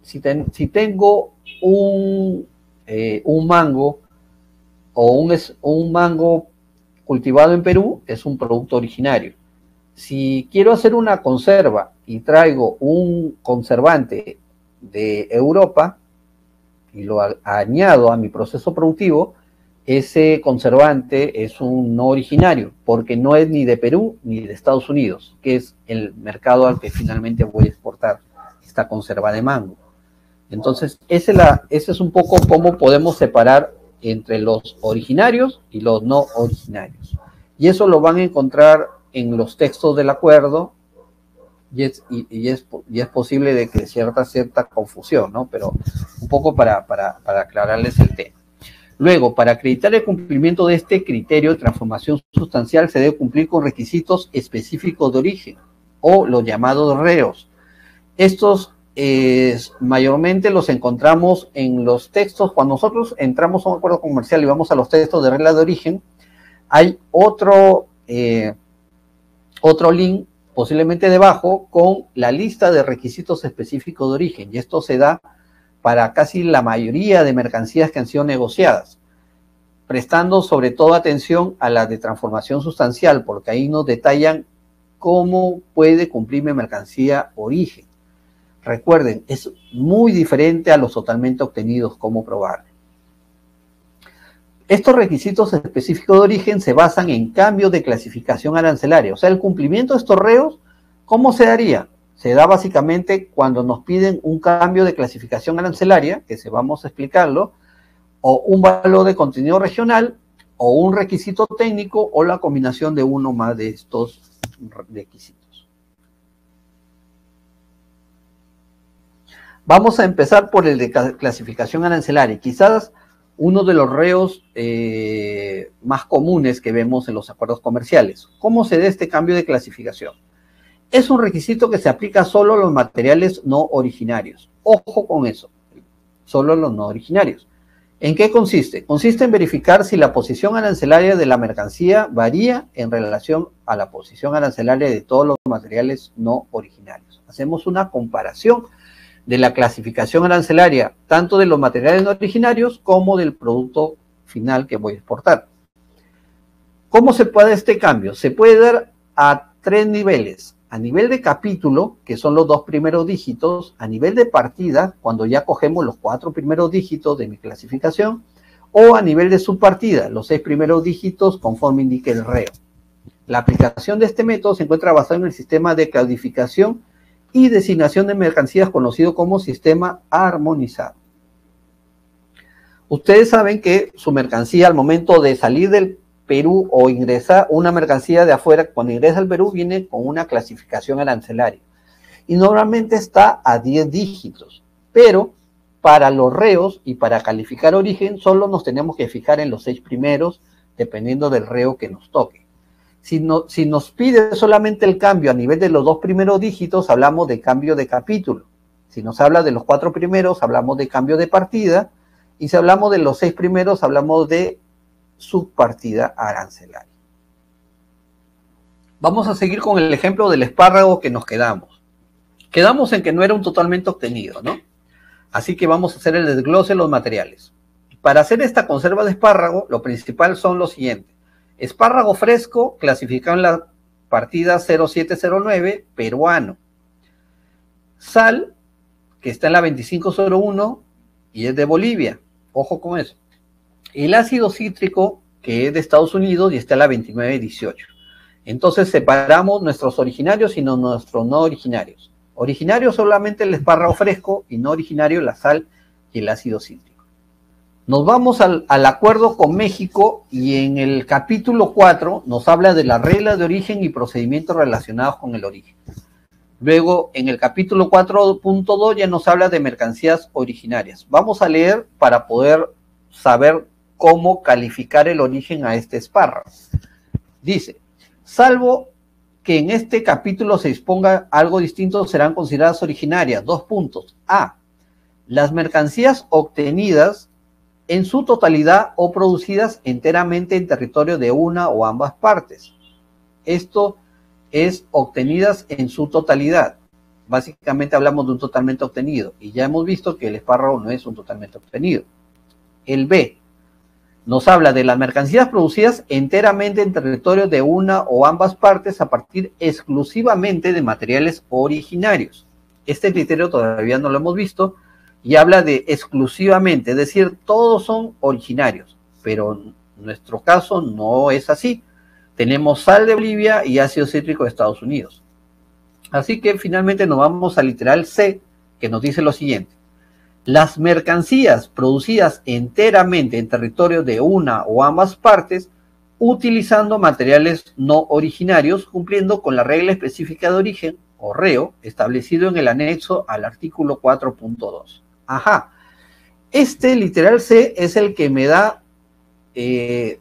si, ten, si tengo un, eh, un mango o un, un mango cultivado en Perú, es un producto originario. Si quiero hacer una conserva y traigo un conservante de Europa y lo a, añado a mi proceso productivo, ese conservante es un no originario, porque no es ni de Perú ni de Estados Unidos, que es el mercado al que finalmente voy a exportar esta conserva de mango. Entonces, ese, la, ese es un poco cómo podemos separar entre los originarios y los no originarios. Y eso lo van a encontrar en los textos del acuerdo, y es, y, y es, y es posible de que cierta, cierta confusión, ¿no? Pero un poco para, para, para aclararles el tema. Luego, para acreditar el cumplimiento de este criterio de transformación sustancial, se debe cumplir con requisitos específicos de origen, o los llamados reos. Estos eh, mayormente los encontramos en los textos. Cuando nosotros entramos a un acuerdo comercial y vamos a los textos de regla de origen, hay otro, eh, otro link, posiblemente debajo, con la lista de requisitos específicos de origen, y esto se da para casi la mayoría de mercancías que han sido negociadas, prestando sobre todo atención a las de transformación sustancial, porque ahí nos detallan cómo puede cumplir mi mercancía origen. Recuerden, es muy diferente a los totalmente obtenidos, cómo probar. Estos requisitos específicos de origen se basan en cambios de clasificación arancelaria. O sea, el cumplimiento de estos reos, ¿cómo se daría? Se da básicamente cuando nos piden un cambio de clasificación arancelaria, que se vamos a explicarlo, o un valor de contenido regional, o un requisito técnico, o la combinación de uno más de estos requisitos. Vamos a empezar por el de clasificación arancelaria. Quizás uno de los reos eh, más comunes que vemos en los acuerdos comerciales. ¿Cómo se da este cambio de clasificación? Es un requisito que se aplica solo a los materiales no originarios. Ojo con eso, solo a los no originarios. ¿En qué consiste? Consiste en verificar si la posición arancelaria de la mercancía varía en relación a la posición arancelaria de todos los materiales no originarios. Hacemos una comparación de la clasificación arancelaria, tanto de los materiales no originarios como del producto final que voy a exportar. ¿Cómo se puede este cambio? Se puede dar a tres niveles. A nivel de capítulo, que son los dos primeros dígitos, a nivel de partida, cuando ya cogemos los cuatro primeros dígitos de mi clasificación, o a nivel de subpartida, los seis primeros dígitos conforme indique el reo. La aplicación de este método se encuentra basada en el sistema de codificación y designación de mercancías conocido como sistema armonizado. Ustedes saben que su mercancía al momento de salir del Perú o ingresar una mercancía de afuera, cuando ingresa al Perú viene con una clasificación arancelaria y normalmente está a diez dígitos, pero para los reos y para calificar origen solo nos tenemos que fijar en los seis primeros dependiendo del reo que nos toque. Si, no, si nos pide solamente el cambio a nivel de los dos primeros dígitos, hablamos de cambio de capítulo. Si nos habla de los cuatro primeros, hablamos de cambio de partida. Y si hablamos de los seis primeros, hablamos de subpartida arancelaria. Vamos a seguir con el ejemplo del espárrago que nos quedamos. Quedamos en que no era un totalmente obtenido, ¿no? Así que vamos a hacer el desglose de los materiales. Para hacer esta conserva de espárrago, lo principal son los siguientes. Espárrago fresco, clasificado en la partida cero siete cero nueve, peruano. Sal, que está en la veinticinco cero uno y es de Bolivia. Ojo con eso. El ácido cítrico, que es de Estados Unidos y está en la veintinueve dieciocho. Entonces separamos nuestros originarios y no nuestros no originarios. Originarios solamente el espárrago fresco y no originario la sal y el ácido cítrico. Nos vamos al, al acuerdo con México y en el capítulo cuatro nos habla de las reglas de origen y procedimientos relacionados con el origen. Luego, en el capítulo cuatro punto dos ya nos habla de mercancías originarias. Vamos a leer para poder saber cómo calificar el origen a este espárrago. Dice, salvo que en este capítulo se disponga algo distinto, serán consideradas originarias. Dos puntos. A. Las mercancías obtenidas en su totalidad o producidas enteramente en territorio de una o ambas partes. Esto es obtenidas en su totalidad. básicamente hablamos de un totalmente obtenido, y ya hemos visto que el espárrago no es un totalmente obtenido. El B nos habla de las mercancías producidas enteramente en territorio de una o ambas partes a partir exclusivamente de materiales originarios. Este criterio todavía no lo hemos visto y habla de exclusivamente, es decir, todos son originarios, pero en nuestro caso no es así. Tenemos sal de Bolivia y ácido cítrico de Estados Unidos. Así que finalmente nos vamos al literal C, que nos dice lo siguiente. Las mercancías producidas enteramente en territorio de una o ambas partes, utilizando materiales no originarios, cumpliendo con la regla específica de origen, o reo, establecido en el anexo al artículo cuatro punto dos. Ajá. Este literal C es el que me da, eh,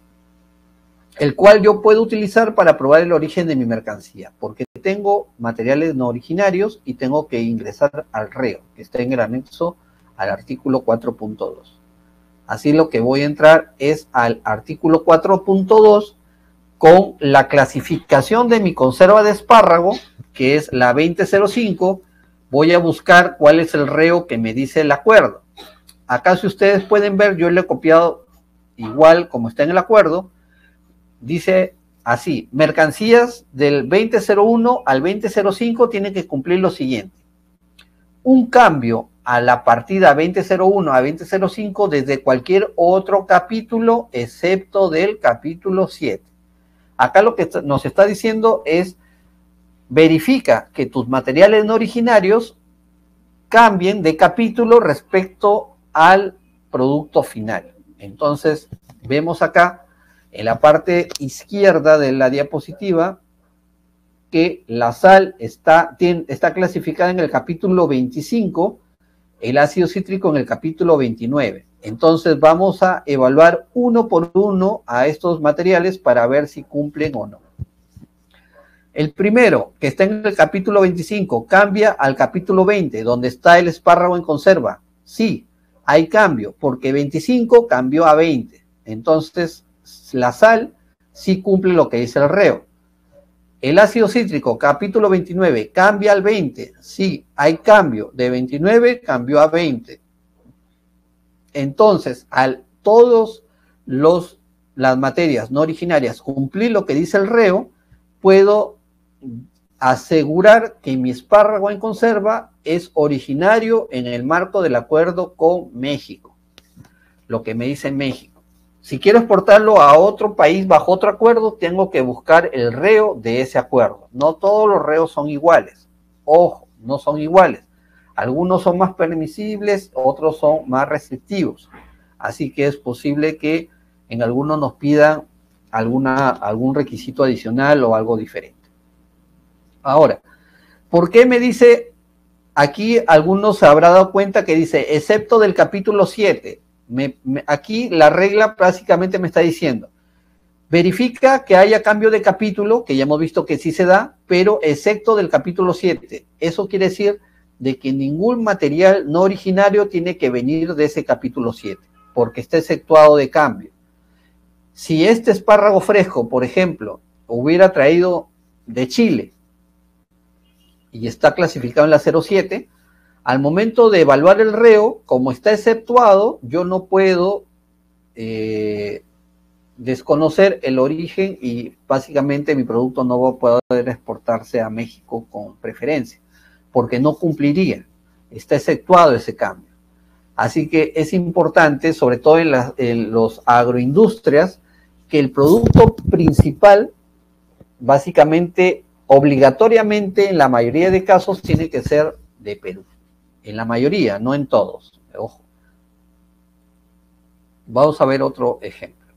el cual yo puedo utilizar para probar el origen de mi mercancía, porque tengo materiales no originarios y tengo que ingresar al reo, que está en el anexo al artículo cuatro punto dos. Así lo que voy a entrar es al artículo cuatro punto dos con la clasificación de mi conserva de espárrago, que es la veinte cero cinco. Voy a buscar cuál es el reo que me dice el acuerdo. Acá, si ustedes pueden ver, yo le he copiado igual como está en el acuerdo. Dice así: mercancías del veinte cero uno al veinte cero cinco tienen que cumplir lo siguiente. Un cambio a la partida veinte cero uno a veinte cero cinco desde cualquier otro capítulo excepto del capítulo siete. Acá lo que nos está diciendo es: verifica que tus materiales no originarios cambien de capítulo respecto al producto final. Entonces, vemos acá en la parte izquierda de la diapositiva que la sal está, tiene, está clasificada en el capítulo veinticinco, el ácido cítrico en el capítulo veintinueve. Entonces vamos a evaluar uno por uno a estos materiales para ver si cumplen o no. El primero, que está en el capítulo veinticinco, cambia al capítulo veinte, donde está el espárrago en conserva. Sí, hay cambio, porque veinticinco cambió a veinte. Entonces, la sal sí cumple lo que dice el reo. El ácido cítrico, capítulo veintinueve, cambia al veinte. Sí, hay cambio. De veintinueve cambió a veinte. Entonces, al todos los, las materias no originarias cumplir lo que dice el reo, puedo asegurar que mi espárrago en conserva es originario en el marco del acuerdo con México. Lo que me dice México. Si quiero exportarlo a otro país bajo otro acuerdo, tengo que buscar el reo de ese acuerdo. No todos los reos son iguales. Ojo, no son iguales. Algunos son más permisibles, otros son más restrictivos. Así que es posible que en algunos nos pidan alguna, algún requisito adicional o algo diferente. Ahora, ¿por qué me dice, aquí algunos se habrá dado cuenta que dice, excepto del capítulo siete? Me, me, aquí la regla básicamente me está diciendo, verifica que haya cambio de capítulo, que ya hemos visto que sí se da, pero excepto del capítulo siete. Eso quiere decir de que ningún material no originario tiene que venir de ese capítulo siete, porque está exceptuado de cambio. Si este espárrago fresco, por ejemplo, hubiera traído de Chile y está clasificado en la cero siete, al momento de evaluar el reo, como está exceptuado, yo no puedo eh, desconocer el origen y básicamente mi producto no va a poder exportarse a México con preferencia, porque no cumpliría, está exceptuado ese cambio. Así que es importante, sobre todo en, la, en los agroindustrias, que el producto principal, básicamente, obligatoriamente, en la mayoría de casos, tiene que ser de Perú. En la mayoría, no en todos. Ojo. Vamos a ver otro ejemplo.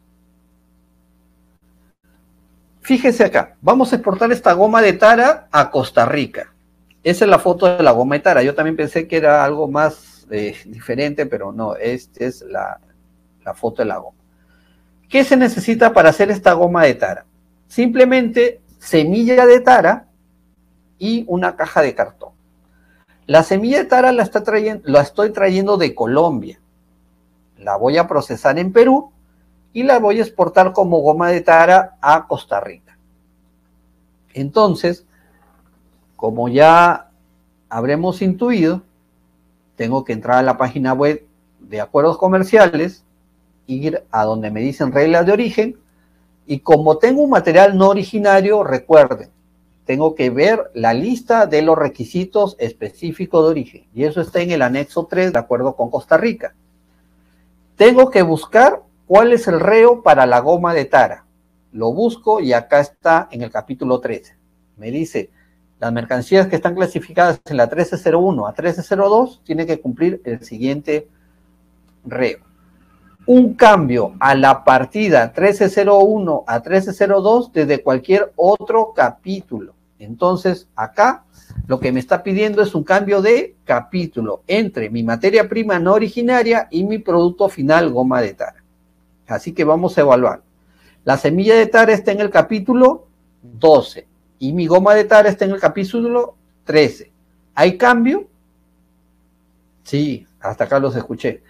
Fíjese acá, vamos a exportar esta goma de tara a Costa Rica. Esa es la foto de la goma de tara. Yo también pensé que era algo más eh, diferente, pero no, esta es la, la foto de la goma. ¿Qué se necesita para hacer esta goma de tara? Simplemente semilla de tara y una caja de cartón. La semilla de tara la, está trayendo, la estoy trayendo de Colombia. La voy a procesar en Perú y la voy a exportar como goma de tara a Costa Rica. Entonces, como ya habremos intuido, tengo que entrar a la página web de acuerdos comerciales, ir a donde me dicen reglas de origen, y como tengo un material no originario, recuerden, tengo que ver la lista de los requisitos específicos de origen, y eso está en el anexo tres de acuerdo con Costa Rica. Tengo que buscar cuál es el reo para la goma de tara. Lo busco y acá está en el capítulo trece. Me dice, las mercancías que están clasificadas en la trece cero uno a trece cero dos tienen que cumplir el siguiente reo. Un cambio a la partida trece cero uno a trece cero dos desde cualquier otro capítulo. Entonces, acá lo que me está pidiendo es un cambio de capítulo entre mi materia prima no originaria y mi producto final, goma de tara. Así que vamos a evaluar. La semilla de tara está en el capítulo doce y mi goma de tara está en el capítulo trece. ¿Hay cambio? Sí, hasta acá los escuché.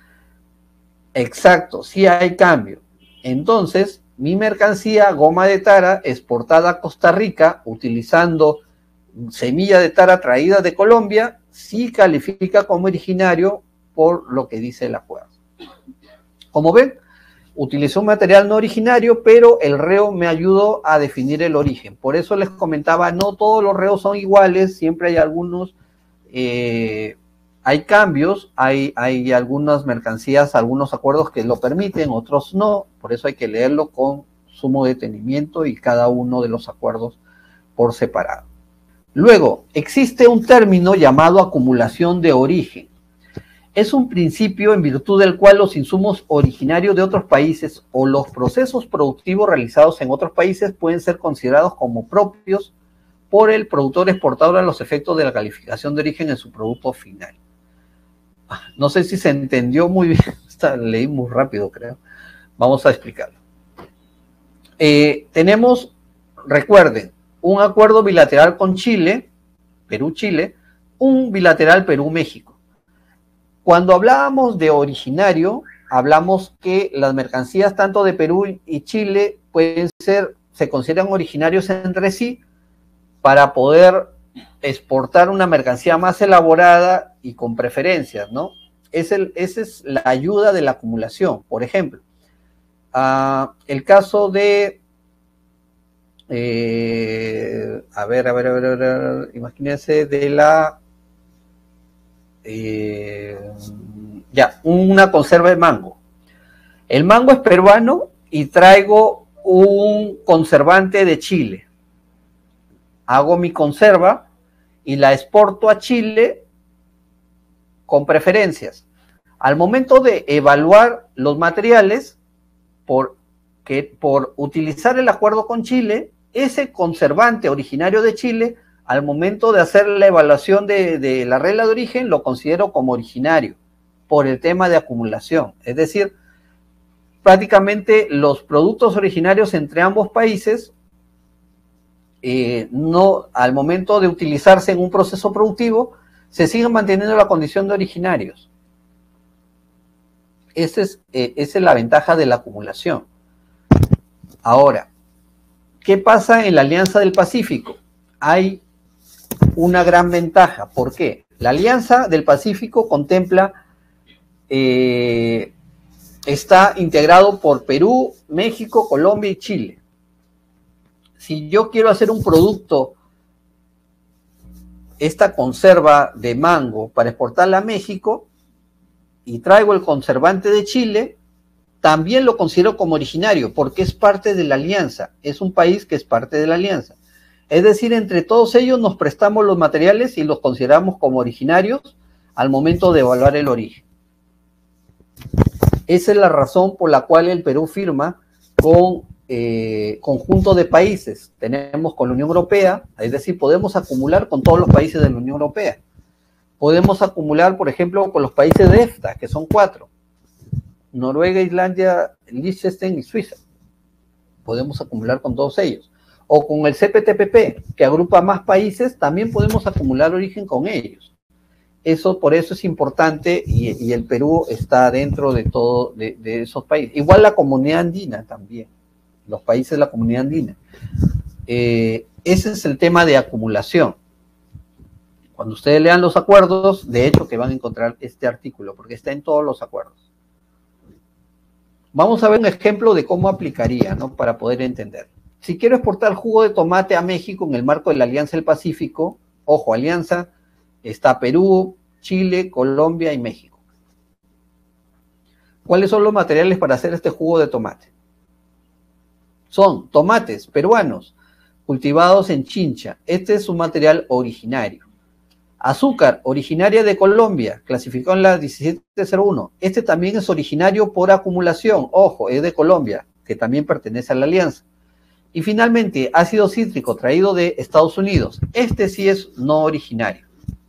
Exacto, sí hay cambio. Entonces, mi mercancía, goma de tara, exportada a Costa Rica, utilizando semilla de tara traída de Colombia, sí califica como originario por lo que dice el acuerdo. Como ven, utilicé un material no originario, pero el reo me ayudó a definir el origen. Por eso les comentaba, no todos los reos son iguales, siempre hay algunos, eh, hay cambios, hay, hay algunas mercancías, algunos acuerdos que lo permiten, otros no, por eso hay que leerlo con sumo detenimiento y cada uno de los acuerdos por separado. Luego, existe un término llamado acumulación de origen. Es un principio en virtud del cual los insumos originarios de otros países o los procesos productivos realizados en otros países pueden ser considerados como propios por el productor exportador a los efectos de la calificación de origen en su producto final. No sé si se entendió muy bien, esta leí muy rápido, creo. Vamos a explicarlo. Eh, tenemos, recuerden, un acuerdo bilateral con Chile, Perú-Chile, un bilateral Perú-México. Cuando hablábamos de originario, hablamos que las mercancías tanto de Perú y Chile pueden ser, se consideran originarios entre sí para poder exportar una mercancía más elaborada y con preferencias, ¿no? Es el, esa es la ayuda de la acumulación. Por ejemplo, uh, el caso de, eh, a ver, a ver, a ver, a ver, a ver, imagínense de la, eh, ya, una conserva de mango. El mango es peruano y traigo un conservante de Chile. Hago mi conserva y la exporto a Chile con preferencias. Al momento de evaluar los materiales, por, que, por utilizar el acuerdo con Chile, ese conservante originario de Chile, al momento de hacer la evaluación de, de la regla de origen, lo considero como originario, por el tema de acumulación. Es decir, prácticamente los productos originarios entre ambos países, Eh, no, al momento de utilizarse en un proceso productivo, se sigue manteniendo la condición de originarios. Esa es, eh, esa es la ventaja de la acumulación. Ahora, ¿qué pasa en la Alianza del Pacífico? Hay una gran ventaja. ¿Por qué? La Alianza del Pacífico contempla, eh, está integrado por Perú, México, Colombia y Chile. Si yo quiero hacer un producto, esta conserva de mango, para exportarla a México, y traigo el conservante de Chile, también lo considero como originario, porque es parte de la alianza, es un país que es parte de la alianza. Es decir, entre todos ellos nos prestamos los materiales y los consideramos como originarios al momento de evaluar el origen. Esa es la razón por la cual el Perú firma con Eh, conjunto de países. Tenemos con la Unión Europea, es decir, podemos acumular con todos los países de la Unión Europea. Podemos acumular, por ejemplo, con los países de EFTA, que son cuatro: Noruega, Islandia, Liechtenstein y Suiza. Podemos acumular con todos ellos. O con el C P T P P, que agrupa más países, también podemos acumular origen con ellos. Eso, por eso es importante, y, y el Perú está dentro de todo, de, de esos países. Igual la Comunidad Andina también. Los países de la Comunidad Andina. Eh, ese es el tema de acumulación. Cuando ustedes lean los acuerdos, de hecho que van a encontrar este artículo, porque está en todos los acuerdos. Vamos a ver un ejemplo de cómo aplicaría, ¿no? Para poder entender. Si quiero exportar jugo de tomate a México en el marco de la Alianza del Pacífico, ojo, Alianza, está Perú, Chile, Colombia y México. ¿Cuáles son los materiales para hacer este jugo de tomate? Son tomates peruanos cultivados en Chincha. Este es un material originario. Azúcar, originaria de Colombia, clasificado en la diecisiete cero uno. Este también es originario por acumulación. Ojo, es de Colombia, que también pertenece a la Alianza. Y finalmente, ácido cítrico traído de Estados Unidos. Este sí es no originario.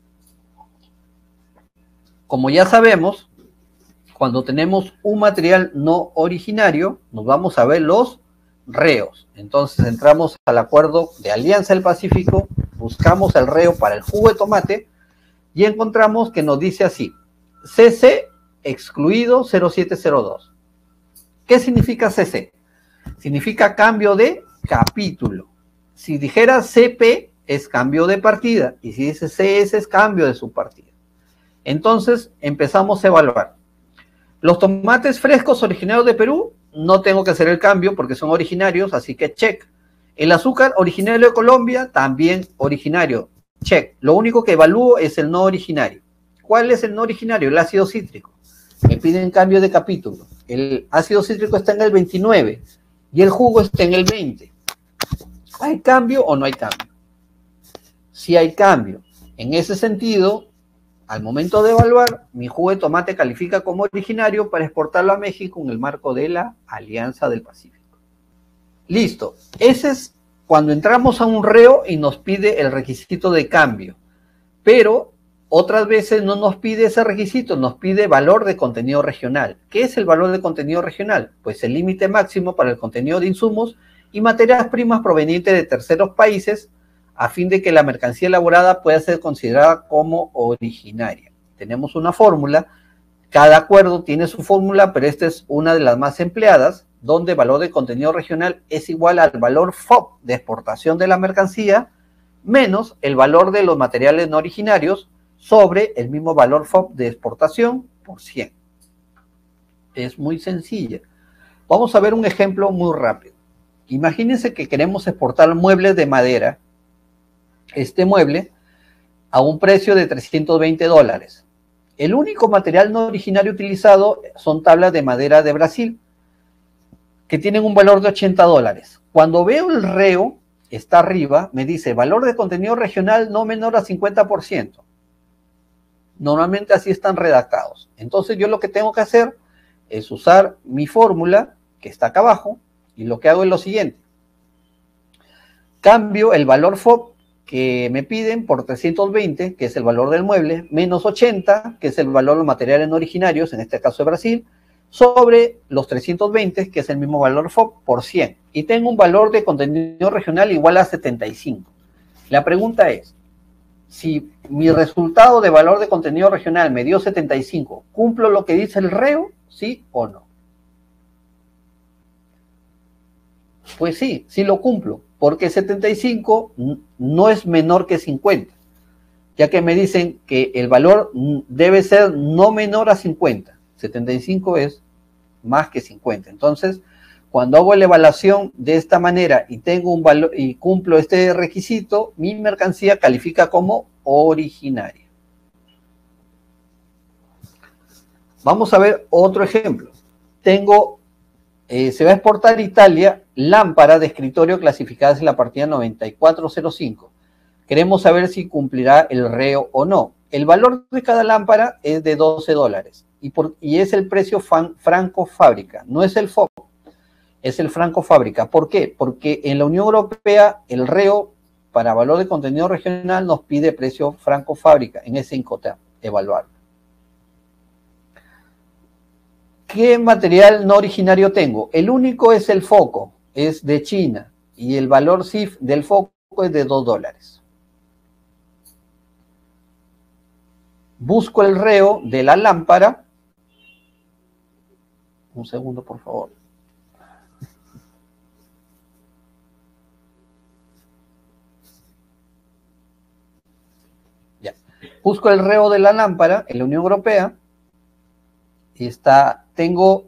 Como ya sabemos, cuando tenemos un material no originario, nos vamos a ver los reos. Entonces entramos al acuerdo de Alianza del Pacífico, buscamos el reo para el jugo de tomate y encontramos que nos dice así: C C excluido cero siete cero dos. ¿Qué significa C C? Significa cambio de capítulo. Si dijera C P es cambio de partida y si dice C S es cambio de subpartida. Entonces empezamos a evaluar. Los tomates frescos originarios de Perú, no tengo que hacer el cambio porque son originarios, así que check. El azúcar originario de Colombia, también originario, check. Lo único que evalúo es el no originario. ¿Cuál es el no originario? El ácido cítrico. Me piden cambio de capítulo. El ácido cítrico está en el veintinueve y el jugo está en el veinte. ¿Hay cambio o no hay cambio? Si hay cambio. En ese sentido, al momento de evaluar, mi jugo de tomate califica como originario para exportarlo a México en el marco de la Alianza del Pacífico. Listo. Ese es cuando entramos a un reo y nos pide el requisito de cambio. Pero otras veces no nos pide ese requisito, nos pide valor de contenido regional. ¿Qué es el valor de contenido regional? Pues el límite máximo para el contenido de insumos y materias primas provenientes de terceros países, a fin de que la mercancía elaborada pueda ser considerada como originaria. Tenemos una fórmula, cada acuerdo tiene su fórmula, pero esta es una de las más empleadas, donde valor de contenido regional es igual al valor F O B de exportación de la mercancía, menos el valor de los materiales no originarios, sobre el mismo valor F O B de exportación por cien. Es muy sencilla. Vamos a ver un ejemplo muy rápido. Imagínense que queremos exportar muebles de madera, este mueble a un precio de trescientos veinte dólares. El único material no originario utilizado son tablas de madera de Brasil, que tienen un valor de ochenta dólares. Cuando veo el reo, está arriba, me dice valor de contenido regional no menor a cincuenta por ciento. Normalmente así están redactados. Entonces yo lo que tengo que hacer es usar mi fórmula, que está acá abajo, y lo que hago es lo siguiente. Cambio el valor F O B que me piden por trescientos veinte, que es el valor del mueble, menos ochenta, que es el valor de los materiales no originarios, en este caso de Brasil, sobre los trescientos veinte, que es el mismo valor F O B, por cien. Y tengo un valor de contenido regional igual a setenta y cinco. La pregunta es, si mi resultado de valor de contenido regional me dio setenta y cinco, ¿cumplo lo que dice el reo? ¿Sí o no? Pues sí, sí lo cumplo, porque setenta y cinco no es menor que cincuenta, ya que me dicen que el valor debe ser no menor a cincuenta. setenta y cinco es más que cincuenta. Entonces, cuando hago la evaluación de esta manera y tengo un valor y cumplo este requisito, mi mercancía califica como originaria. Vamos a ver otro ejemplo. Tengo, eh, se va a exportar a Italia lámparas de escritorio clasificadas en la partida noventa y cuatro cero cinco. Queremos saber si cumplirá el reo o no. El valor de cada lámpara es de doce dólares y, por, y es el precio fan, franco fábrica, no es el F O B, es el franco fábrica. ¿Por qué? Porque en la Unión Europea el reo para valor de contenido regional nos pide precio franco fábrica en ese INCOTAM, evaluar. ¿Qué material no originario tengo? El único es el foco, es de China y el valor C I F del foco es de dos dólares. Busco el reo de la lámpara. Un segundo, por favor. Ya. busco el reo de la lámpara en la Unión Europea y está, tengo,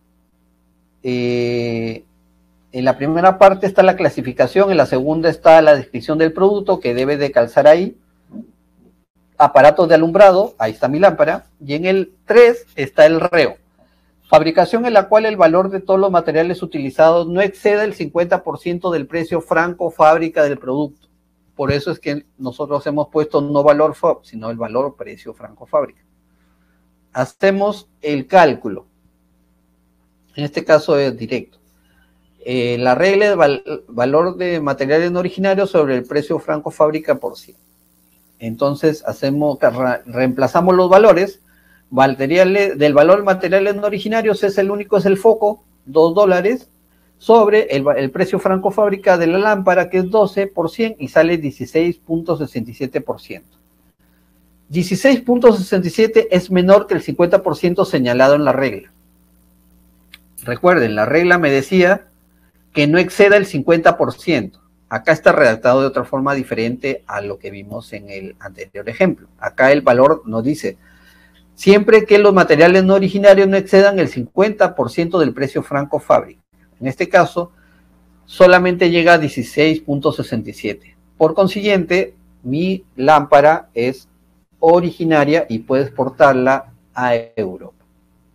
eh, en la primera parte está la clasificación, en la segunda está la descripción del producto que debe de calzar ahí, aparatos de alumbrado, ahí está mi lámpara, y en el tres está el reo. Fabricación en la cual el valor de todos los materiales utilizados no exceda el cincuenta por ciento del precio franco fábrica del producto. Por eso es que nosotros hemos puesto no valor F O B, sino el valor precio franco fábrica. Hacemos el cálculo. En este caso es directo. Eh, la regla de val valor de materiales no originarios sobre el precio franco fábrica por cien. Entonces hacemos, re reemplazamos los valores. Materiales, del valor de materiales no originarios es el único, es el foco, dos dólares, sobre el, el precio franco fábrica de la lámpara, que es doce por cien, y sale dieciséis punto sesenta y siete por ciento. dieciséis punto sesenta y siete es menor que el cincuenta por ciento señalado en la regla. Recuerden, la regla me decía que no exceda el cincuenta por ciento. Acá está redactado de otra forma diferente a lo que vimos en el anterior ejemplo. Acá el valor nos dice: siempre que los materiales no originarios no excedan el cincuenta por ciento del precio franco fábrica. En este caso, solamente llega a dieciséis punto sesenta y siete. Por consiguiente, mi lámpara es originaria y puedo exportarla a Europa.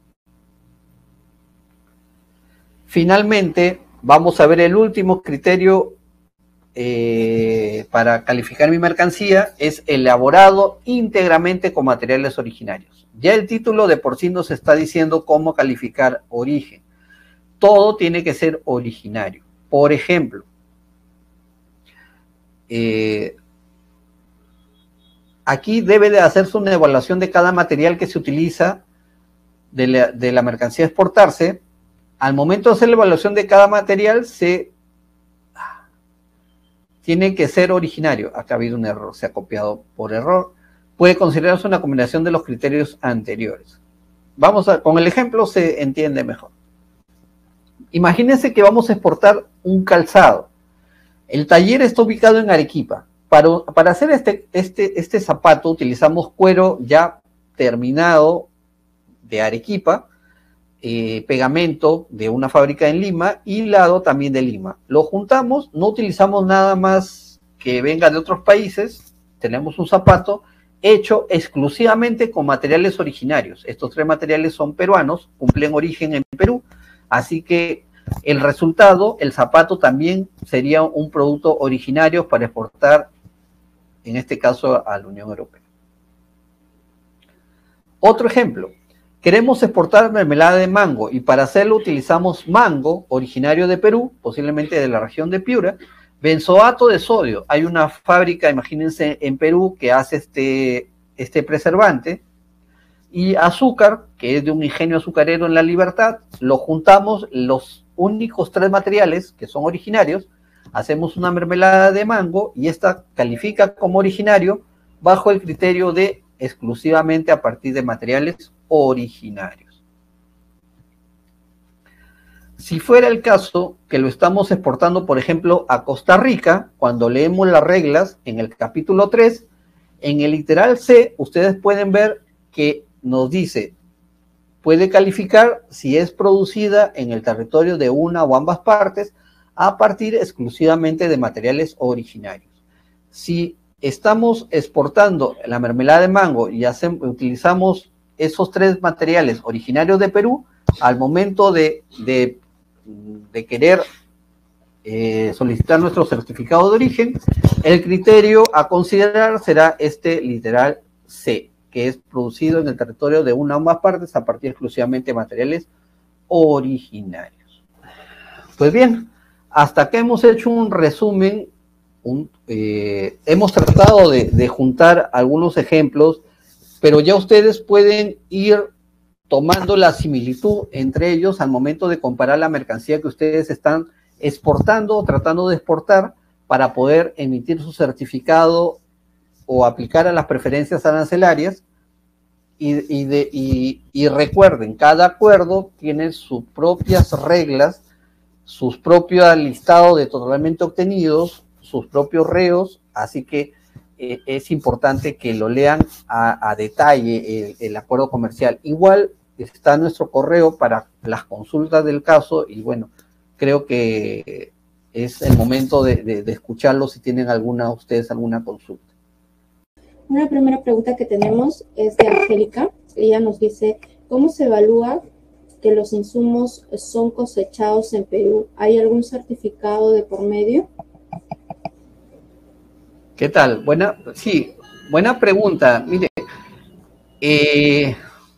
Finalmente, vamos a ver el último criterio eh, para calificar mi mercancía, es elaborado íntegramente con materiales originarios. Ya el título de por sí nos está diciendo cómo calificar origen. Todo tiene que ser originario. Por ejemplo, eh, aquí debe de hacerse una evaluación de cada material que se utiliza de la, de la mercancía a exportarse. Al momento de hacer la evaluación de cada material, se tiene que ser originario. Acá ha habido un error, se ha copiado por error. Puede considerarse una combinación de los criterios anteriores. Vamos a, con el ejemplo se entiende mejor. Imagínense que vamos a exportar un calzado. El taller está ubicado en Arequipa. Para, para hacer este, este, este zapato utilizamos cuero ya terminado de Arequipa, eh, pegamento de una fábrica en Lima y hilado también de Lima. Lo juntamos, no utilizamos nada más que venga de otros países. Tenemos un zapato hecho exclusivamente con materiales originarios. Estos tres materiales son peruanos, cumplen origen en Perú, así que el resultado, el zapato también sería un producto originario para exportar, en este caso, a la Unión Europea. Otro ejemplo, queremos exportar mermelada de mango y para hacerlo utilizamos mango originario de Perú, posiblemente de la región de Piura, benzoato de sodio. Hay una fábrica, imagínense, en Perú que hace este, este preservante, y azúcar, que es de un ingenio azucarero en La Libertad. Lo juntamos, los únicos tres materiales que son originarios, hacemos una mermelada de mango y esta califica como originario bajo el criterio de exclusivamente a partir de materiales originarios. Si fuera el caso que lo estamos exportando, por ejemplo, a Costa Rica, cuando leemos las reglas en el capítulo tres, en el literal C, ustedes pueden ver que nos dice, puede calificar si es producida en el territorio de una o ambas partes a partir exclusivamente de materiales originarios. Si estamos exportando la mermelada de mango y hacemos, utilizamos esos tres materiales originarios de Perú, al momento de, de, de querer eh, solicitar nuestro certificado de origen, el criterio a considerar será este literal C, que es producido en el territorio de una o más partes a partir exclusivamente de materiales originarios. Pues bien, hasta acá hemos hecho un resumen, un, eh, hemos tratado de, de juntar algunos ejemplos, pero ya ustedes pueden ir tomando la similitud entre ellos al momento de comparar la mercancía que ustedes están exportando o tratando de exportar para poder emitir su certificado o aplicar a las preferencias arancelarias. Y, y, de, y, y recuerden, cada acuerdo tiene sus propias reglas, sus propios listados de totalmente obtenidos, sus propios reos, así que eh, es importante que lo lean a, a detalle el, el acuerdo comercial. Igual está nuestro correo para las consultas del caso y bueno, creo que es el momento de, de, de escucharlo si tienen alguna, ustedes alguna consulta. Una primera pregunta que tenemos es de Angélica. Ella nos dice, ¿cómo se evalúa que los insumos son cosechados en Perú? ¿Hay algún certificado de por medio? ¿Qué tal? Buena, sí, buena pregunta. Mire, eh,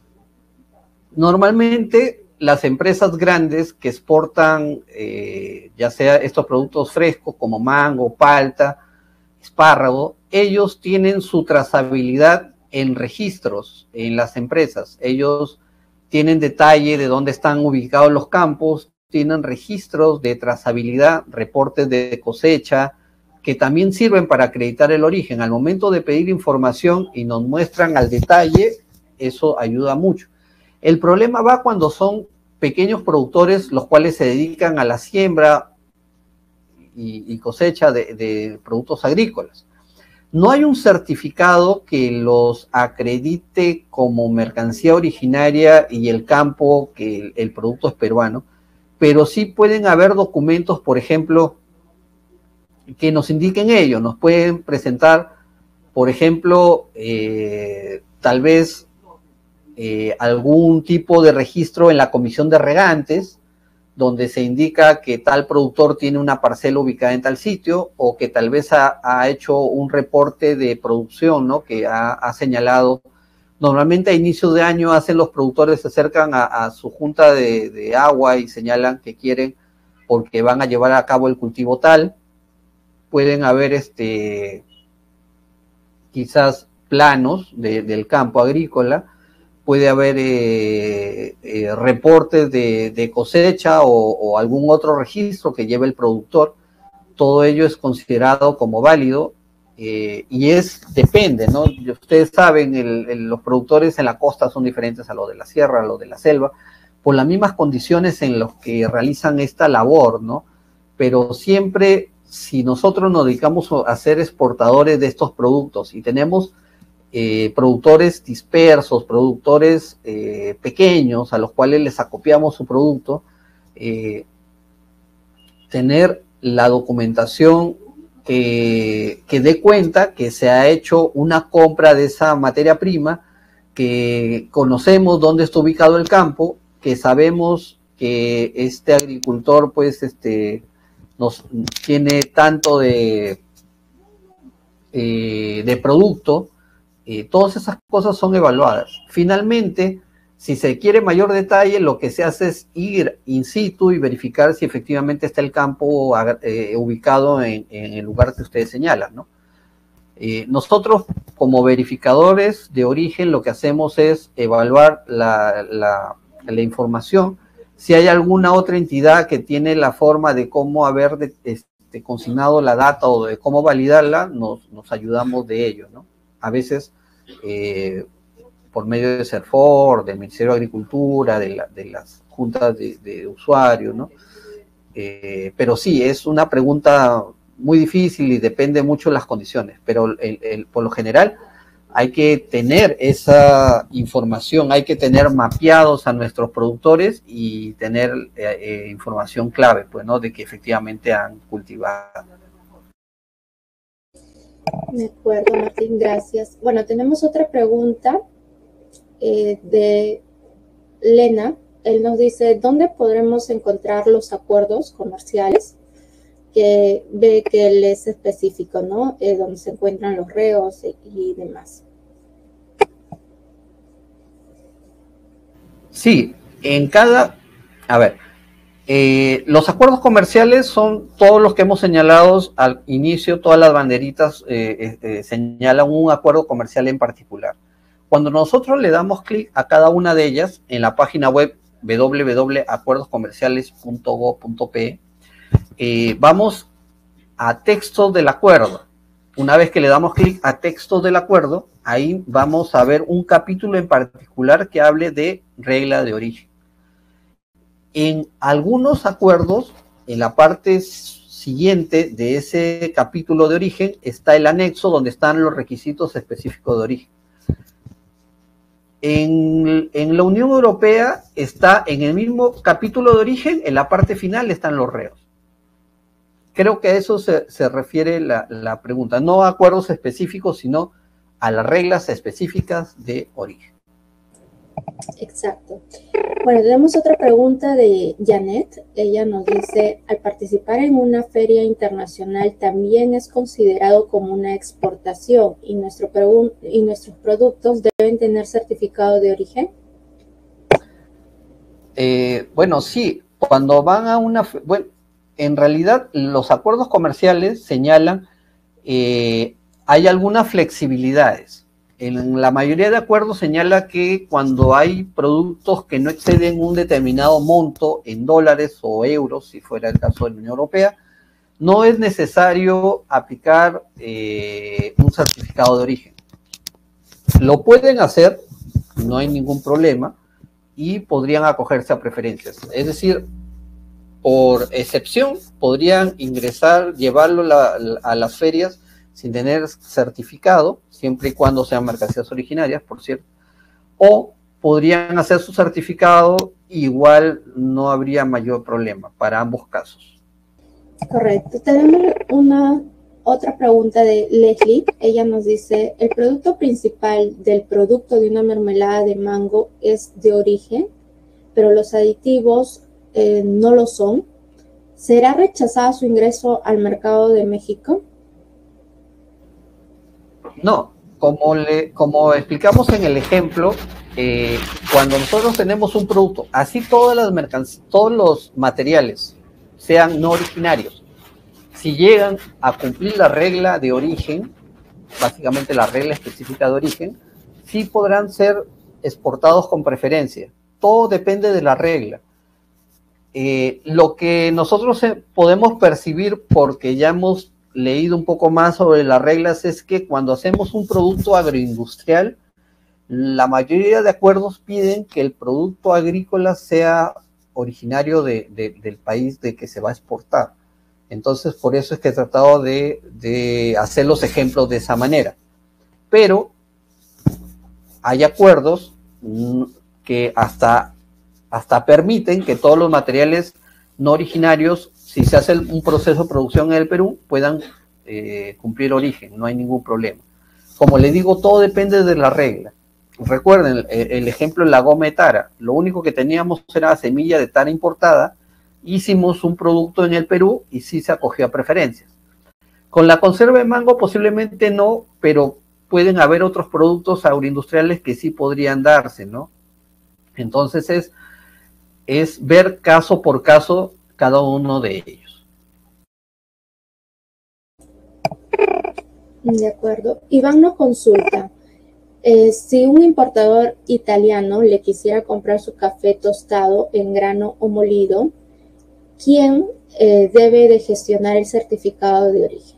normalmente las empresas grandes que exportan, eh, ya sea estos productos frescos como mango, palta, espárrago, ellos tienen su trazabilidad en registros en las empresas. Ellos tienen detalle de dónde están ubicados los campos, tienen registros de trazabilidad, reportes de cosecha, que también sirven para acreditar el origen. Al momento de pedir información y nos muestran al detalle, eso ayuda mucho. El problema va cuando son pequeños productores los cuales se dedican a la siembra y, y cosecha de, de productos agrícolas. No hay un certificado que los acredite como mercancía originaria y el campo, que el, el producto es peruano, pero sí pueden haber documentos, por ejemplo, que nos indiquen ello. Nos pueden presentar, por ejemplo, eh, tal vez eh, algún tipo de registro en la comisión de regantes, donde se indica que tal productor tiene una parcela ubicada en tal sitio, o que tal vez ha, ha hecho un reporte de producción, ¿no? Que ha, ha señalado. Normalmente a inicios de año hacen los productores, se acercan a, a su junta de, de agua y señalan que quieren, porque van a llevar a cabo el cultivo tal. Pueden haber este, quizás planos de, del campo agrícola, puede haber eh, eh, reportes de, de cosecha o, o algún otro registro que lleve el productor. Todo ello es considerado como válido eh, y es, depende, ¿no? Ustedes saben, el, el, los productores en la costa son diferentes a los de la sierra, a los de la selva, por las mismas condiciones en las que realizan esta labor, ¿no? Pero siempre, si nosotros nos dedicamos a ser exportadores de estos productos y tenemos Eh, productores dispersos, productores eh, pequeños a los cuales les acopiamos su producto, eh, tener la documentación que, que dé cuenta que se ha hecho una compra de esa materia prima, que conocemos dónde está ubicado el campo, que sabemos que este agricultor pues este nos tiene tanto de, eh, de producto. Eh, todas esas cosas son evaluadas. Finalmente, si se quiere mayor detalle, lo que se hace es ir in situ y verificar si efectivamente está el campo eh, ubicado en, en el lugar que ustedes señalan, ¿no? Eh, nosotros, como verificadores de origen, lo que hacemos es evaluar la, la, la información. Si hay alguna otra entidad que tiene la forma de cómo haber de, este, consignado la data o de cómo validarla, nos, nos ayudamos de ello, ¿no? A veces eh, por medio de CERFOR, del Ministerio de Agricultura, de, la, de las juntas de, de usuarios, ¿no? Eh, pero sí, es una pregunta muy difícil y depende mucho de las condiciones, pero el, el, por lo general hay que tener esa información, hay que tener mapeados a nuestros productores y tener eh, eh, información clave, pues, ¿no? De que efectivamente han cultivado. De acuerdo, Martín, gracias. Bueno, tenemos otra pregunta eh, de Lena. Él nos dice, ¿dónde podremos encontrar los acuerdos comerciales? Que ve que él es específico, ¿no? Eh, donde se encuentran los reos y, y demás. Sí, en cada... A ver, Eh, los acuerdos comerciales son todos los que hemos señalado al inicio, todas las banderitas eh, eh, señalan un acuerdo comercial en particular. Cuando nosotros le damos clic a cada una de ellas en la página web w w w punto acuerdos comerciales punto gob punto pe, eh, vamos a textos del acuerdo. Una vez que le damos clic a textos del acuerdo, ahí vamos a ver un capítulo en particular que hable de regla de origen. En algunos acuerdos, en la parte siguiente de ese capítulo de origen está el anexo donde están los requisitos específicos de origen. En, en la Unión Europea está en el mismo capítulo de origen, en la parte final están los reos. Creo que a eso se, se refiere la, la pregunta, no a acuerdos específicos, sino a las reglas específicas de origen. Exacto. Bueno, tenemos otra pregunta de Janet. Ella nos dice, al participar en una feria internacional también es considerado como una exportación y, nuestro y nuestros productos deben tener certificado de origen. Eh, bueno, sí, cuando van a una... Bueno, en realidad los acuerdos comerciales señalan, eh, hay algunas flexibilidades. En la mayoría de acuerdos señala que cuando hay productos que no exceden un determinado monto en dólares o euros, si fuera el caso de la Unión Europea, no es necesario aplicar eh, un certificado de origen. Lo pueden hacer, no hay ningún problema, y podrían acogerse a preferencias. Es decir, por excepción, podrían ingresar, llevarlo la, a las ferias sin tener certificado, siempre y cuando sean mercancías originarias, por cierto, o podrían hacer su certificado, igual no habría mayor problema para ambos casos. Correcto. Tenemos una otra pregunta de Leslie. Ella nos dice, ¿el producto principal del producto de una mermelada de mango es de origen, pero los aditivos eh, no lo son? ¿Será rechazado su ingreso al mercado de México? No, como, le, como explicamos en el ejemplo, eh, cuando nosotros tenemos un producto, así todas las mercancías, todos los materiales sean no originarios, si llegan a cumplir la regla de origen, básicamente la regla específica de origen, sí podrán ser exportados con preferencia. Todo depende de la regla. Eh, lo que nosotros podemos percibir, porque ya hemos leído un poco más sobre las reglas, es que cuando hacemos un producto agroindustrial, la mayoría de acuerdos piden que el producto agrícola sea originario de, de, del país de que se va a exportar. Entonces, por eso es que he tratado de, de hacer los ejemplos de esa manera. Pero hay acuerdos que hasta, hasta permiten que todos los materiales no originarios, si se hace un proceso de producción en el Perú, puedan eh, cumplir origen, no hay ningún problema. Como le digo, todo depende de la regla. Recuerden el, el ejemplo de la goma de tara. Lo único que teníamos era semilla de tara importada. Hicimos un producto en el Perú y sí se acogió a preferencias. Con la conserva de mango posiblemente no, pero pueden haber otros productos agroindustriales que sí podrían darse, ¿no? Entonces es, es ver caso por caso cada uno de ellos. De acuerdo. Iván nos consulta, eh, si un importador italiano le quisiera comprar su café tostado en grano o molido, ¿quién eh, debe de gestionar el certificado de origen?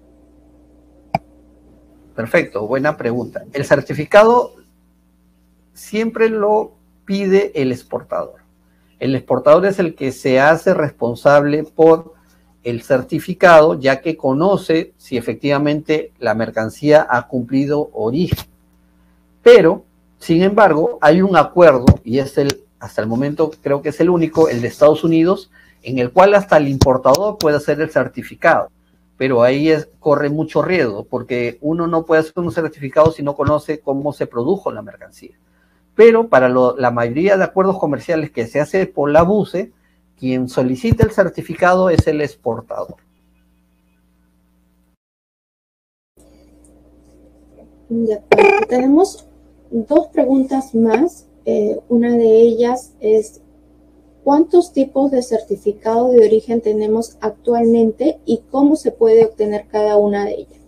Perfecto, buena pregunta. El certificado siempre lo pide el exportador. El exportador es el que se hace responsable por el certificado, ya que conoce si efectivamente la mercancía ha cumplido origen. Pero, sin embargo, hay un acuerdo, y es el, hasta el momento creo que es el único, el de Estados Unidos, en el cual hasta el importador puede hacer el certificado. Pero ahí es, corre mucho riesgo, porque uno no puede hacer un certificado si no conoce cómo se produjo la mercancía. Pero para lo, la mayoría de acuerdos comerciales que se hace por la B U C E, quien solicita el certificado es el exportador. De acuerdo. Tenemos dos preguntas más. Eh, una de ellas es, ¿cuántos tipos de certificado de origen tenemos actualmente y cómo se puede obtener cada una de ellas?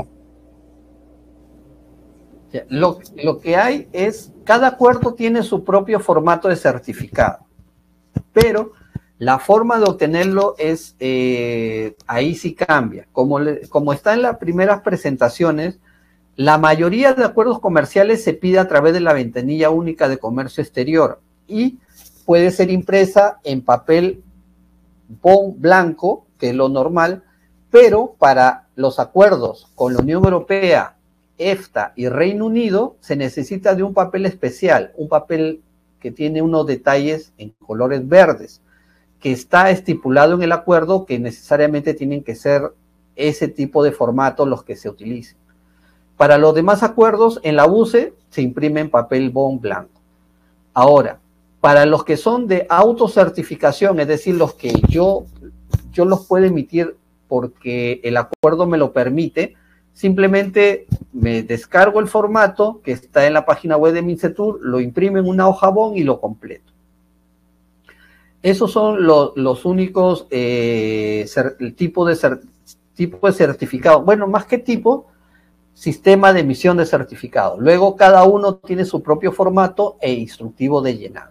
Lo, lo que hay es, cada acuerdo tiene su propio formato de certificado, pero la forma de obtenerlo es, eh, ahí sí cambia. Como, le, como está en las primeras presentaciones, la mayoría de acuerdos comerciales se pide a través de la ventanilla única de comercio exterior y puede ser impresa en papel bond blanco, que es lo normal, pero para los acuerdos con la Unión Europea, EFTA y Reino Unido se necesita de un papel especial, un papel que tiene unos detalles en colores verdes, que está estipulado en el acuerdo que necesariamente tienen que ser ese tipo de formato los que se utilicen. Para los demás acuerdos, en la U C E se imprime en papel bond blanco. Ahora, para los que son de autocertificación, es decir, los que yo, yo los puedo emitir porque el acuerdo me lo permite, simplemente me descargo el formato que está en la página web de Mincetur, lo imprimo en una hoja bond y lo completo. Esos son lo, los únicos eh, cer, el tipo de, cer, tipo de certificado. Bueno, más que tipo, sistema de emisión de certificado. Luego cada uno tiene su propio formato e instructivo de llenado.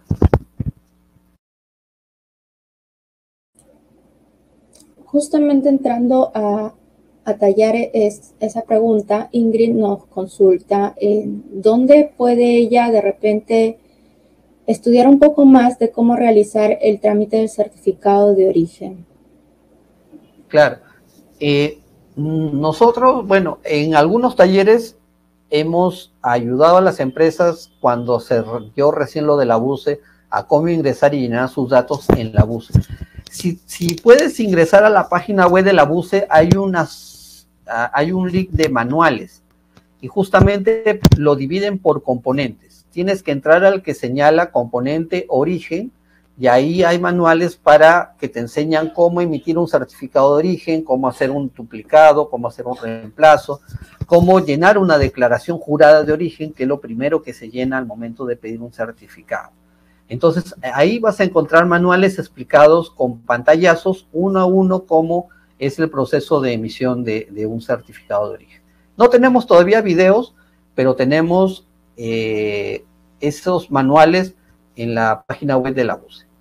Justamente entrando a, a tallar es, esa pregunta, Ingrid nos consulta en dónde puede ella de repente estudiar un poco más de cómo realizar el trámite del certificado de origen. Claro. Eh, nosotros, bueno, en algunos talleres hemos ayudado a las empresas cuando se dio recién lo de la B U C E a cómo ingresar y llenar sus datos en la B U C E. Si, si puedes ingresar a la página web de la B U C E, hay, unas, hay un link de manuales y justamente lo dividen por componentes. Tienes que entrar al que señala componente origen y ahí hay manuales para que te enseñan cómo emitir un certificado de origen, cómo hacer un duplicado, cómo hacer un reemplazo, cómo llenar una declaración jurada de origen, que es lo primero que se llena al momento de pedir un certificado. Entonces, ahí vas a encontrar manuales explicados con pantallazos, uno a uno, cómo es el proceso de emisión de, de un certificado de origen. No tenemos todavía videos, pero tenemos eh, esos manuales en la página web de la B U C E.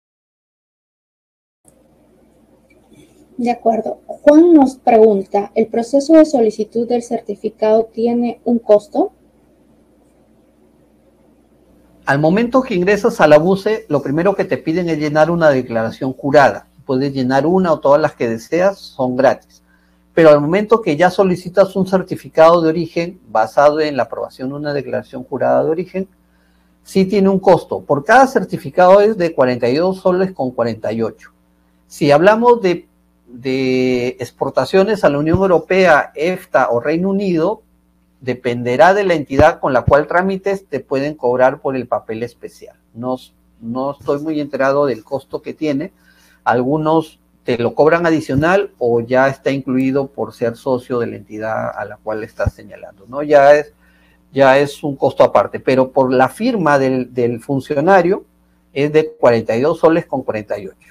De acuerdo. Juan nos pregunta, ¿el proceso de solicitud del certificado tiene un costo? Al momento que ingresas a la B U C E, lo primero que te piden es llenar una declaración jurada. Puedes llenar una o todas las que deseas, son gratis. Pero al momento que ya solicitas un certificado de origen basado en la aprobación de una declaración jurada de origen, sí tiene un costo. Por cada certificado es de cuarenta y dos soles con cuarenta y ocho. Si hablamos de, de exportaciones a la Unión Europea, EFTA o Reino Unido, dependerá de la entidad con la cual tramites, te pueden cobrar por el papel especial. No, no estoy muy enterado del costo que tiene. Algunos te lo cobran adicional o ya está incluido por ser socio de la entidad a la cual estás señalando, ¿no? Ya es, ya es un costo aparte, pero por la firma del, del funcionario es de cuarenta y dos soles con cuarenta y ocho.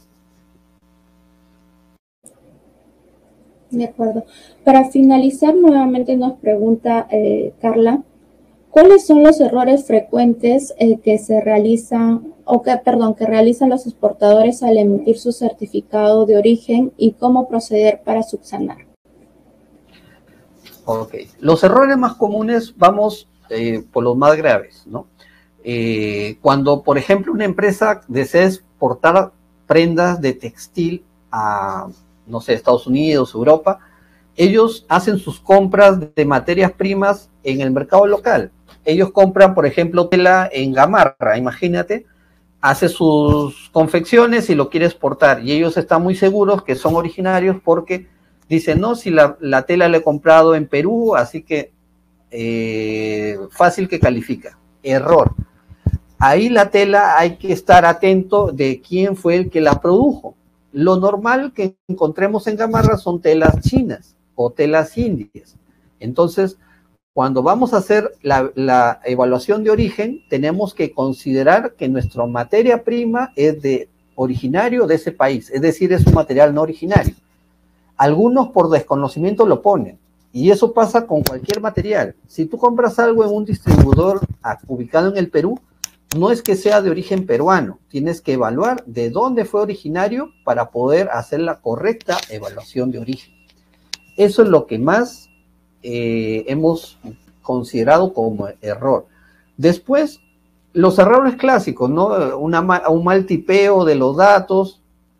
De acuerdo. Para finalizar, nuevamente nos pregunta eh, Carla, ¿cuáles son los errores frecuentes eh, que se realizan, o que, perdón, que realizan los exportadores al emitir su certificado de origen y cómo proceder para subsanar? Ok. Los errores más comunes, vamos eh, por los más graves, ¿no? Eh, cuando, por ejemplo, una empresa desea exportar prendas de textil a, no sé, Estados Unidos, Europa, ellos hacen sus compras de materias primas en el mercado local. Ellos compran, por ejemplo, tela en Gamarra, imagínate, hace sus confecciones y lo quiere exportar. Y ellos están muy seguros que son originarios porque dicen, no, si la, la tela la he comprado en Perú, así que eh, fácil que califica. Error. Ahí la tela hay que estar atento de quién fue el que la produjo. Lo normal que encontremos en Gamarra son telas chinas o telas indias. Entonces, cuando vamos a hacer la, la evaluación de origen, tenemos que considerar que nuestra materia prima es de originario de ese país, es decir, es un material no originario. Algunos por desconocimiento lo ponen, y eso pasa con cualquier material. Si tú compras algo en un distribuidor ubicado en el Perú, no es que sea de origen peruano, tienes que evaluar de dónde fue originario para poder hacer la correcta evaluación de origen. Eso es lo que más eh, hemos considerado como error. Después, los errores clásicos, ¿no? Una, un mal tipeo de los datos.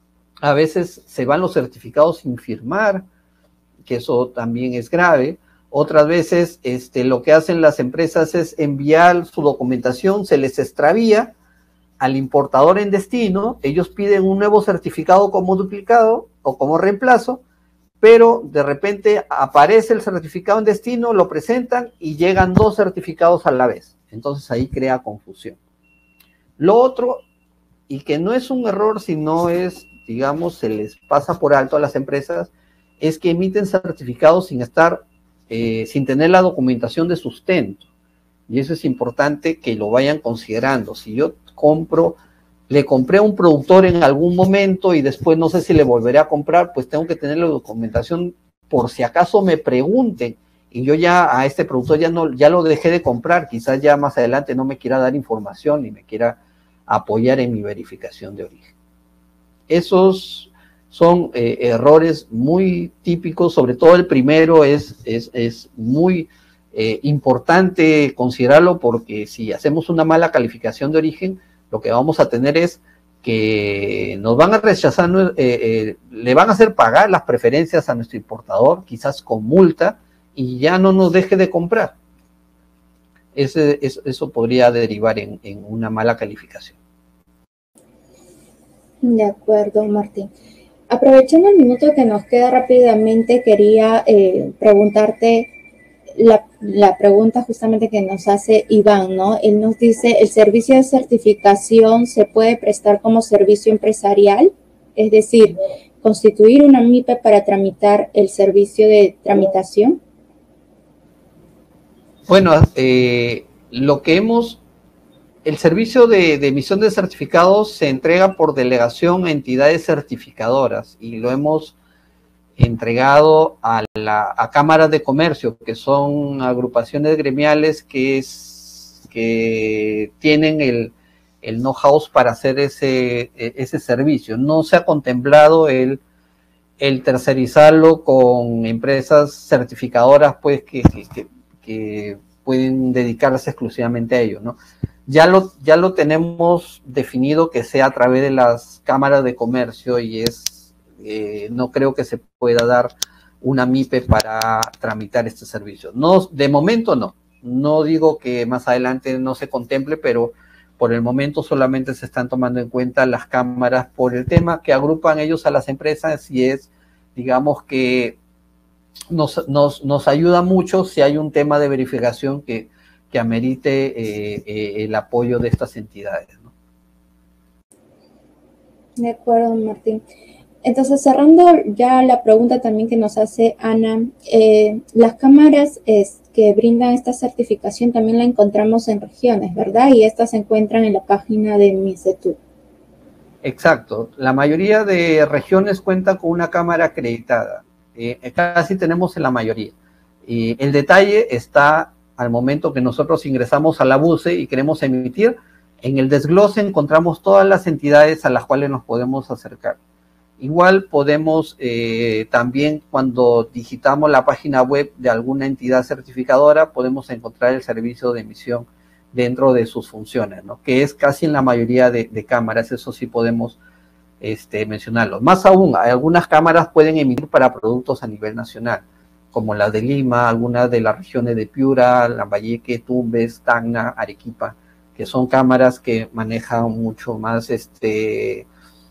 A veces se van los certificados sin firmar, que eso también es grave. Otras veces este, lo que hacen las empresas es enviar su documentación, se les extravía al importador en destino, ellos piden un nuevo certificado como duplicado o como reemplazo, pero de repente aparece el certificado en destino, lo presentan y llegan dos certificados a la vez. Entonces ahí crea confusión. Lo otro, y que no es un error, sino es, digamos, se les pasa por alto a las empresas, es que emiten certificados sin estar, eh, sin tener la documentación de sustento. Y eso es importante que lo vayan considerando. Si yo compro, le compré a un productor en algún momento y después no sé si le volveré a comprar, pues tengo que tener la documentación por si acaso me pregunten y yo ya a este productor ya no, ya lo dejé de comprar, quizás ya más adelante no me quiera dar información ni me quiera apoyar en mi verificación de origen. Esos son eh, errores muy típicos, sobre todo el primero es, es, es muy eh, importante considerarlo, porque si hacemos una mala calificación de origen, lo que vamos a tener es que nos van a rechazar, eh, eh, le van a hacer pagar las preferencias a nuestro importador, quizás con multa, y ya no nos deje de comprar. Ese, eso, eso podría derivar en, en una mala calificación. De acuerdo, Martín. Aprovechando el minuto que nos queda rápidamente, quería eh, preguntarte la, la pregunta justamente que nos hace Iván, ¿no? Él nos dice, ¿el servicio de certificación se puede prestar como servicio empresarial? Es decir, ¿constituir una M I P E para tramitar el servicio de tramitación? Bueno, eh, lo que hemos... El servicio de, de emisión de certificados se entrega por delegación a entidades certificadoras y lo hemos entregado a, la, a cámaras de comercio, que son agrupaciones gremiales que, es, que tienen el, el know-how para hacer ese, ese servicio. No se ha contemplado el, el tercerizarlo con empresas certificadoras pues que, que, que pueden dedicarse exclusivamente a ello, ¿no? Ya lo, ya lo tenemos definido que sea a través de las cámaras de comercio y es, eh, no creo que se pueda dar una M I P E para tramitar este servicio. No, de momento no, no digo que más adelante no se contemple, pero por el momento solamente se están tomando en cuenta las cámaras por el tema que agrupan ellos a las empresas y es, digamos que nos, nos, nos ayuda mucho si hay un tema de verificación que que amerite eh, eh, el apoyo de estas entidades, ¿no? De acuerdo, Martín. Entonces, cerrando ya la pregunta también que nos hace Ana, eh, las cámaras es, que brindan esta certificación también la encontramos en regiones, ¿verdad? Y estas se encuentran en la página de MINCETUR. Exacto. La mayoría de regiones cuentan con una cámara acreditada. Eh, casi tenemos en la mayoría. Y el detalle está al momento que nosotros ingresamos a la B U C E y queremos emitir, en el desglose encontramos todas las entidades a las cuales nos podemos acercar. Igual podemos eh, también cuando digitamos la página web de alguna entidad certificadora, podemos encontrar el servicio de emisión dentro de sus funciones, ¿no? Que es casi en la mayoría de, de cámaras, eso sí podemos este, mencionarlo. Más aún, algunas cámaras pueden emitir para productos a nivel nacional, como las de Lima, algunas de las regiones de Piura, Lambayeque, Tumbes, Tacna, Arequipa, que son cámaras que manejan mucho más, este,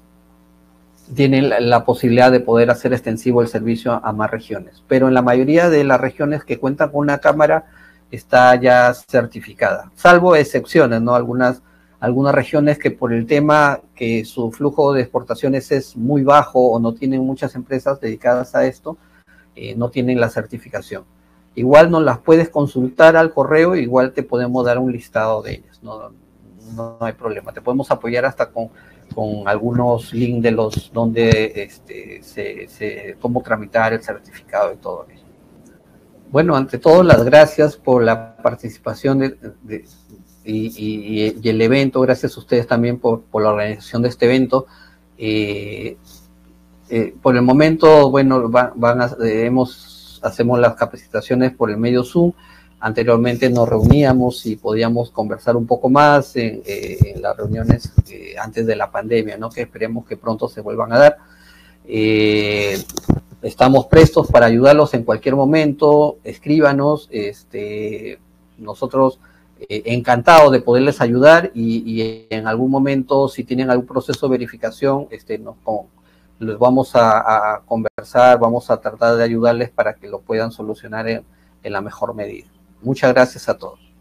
tienen la, la posibilidad de poder hacer extensivo el servicio a más regiones. Pero en la mayoría de las regiones que cuentan con una cámara está ya certificada, salvo excepciones, ¿no? Algunas, algunas regiones que por el tema que su flujo de exportaciones es muy bajo o no tienen muchas empresas dedicadas a esto, Eh, no tienen la certificación. Igual nos las puedes consultar al correo, igual te podemos dar un listado de ellas, no, no, no hay problema. Te podemos apoyar hasta con, con algunos links de los donde este, se, se, cómo tramitar el certificado y todo eso. Bueno, ante todo, las gracias por la participación de, de, y, y, y el evento, gracias a ustedes también por, por la organización de este evento. Eh, Eh, por el momento, bueno, van, van a, eh, hemos, hacemos las capacitaciones por el medio Zoom. Anteriormente nos reuníamos y podíamos conversar un poco más en, eh, en las reuniones eh, antes de la pandemia, ¿no? Que esperemos que pronto se vuelvan a dar. Eh, estamos prestos para ayudarlos en cualquier momento, escríbanos, este, nosotros eh, encantados de poderles ayudar y, y en algún momento, si tienen algún proceso de verificación, este, nos, con, les vamos a, a conversar, vamos a tratar de ayudarles para que lo puedan solucionar en, en la mejor medida. Muchas gracias a todos.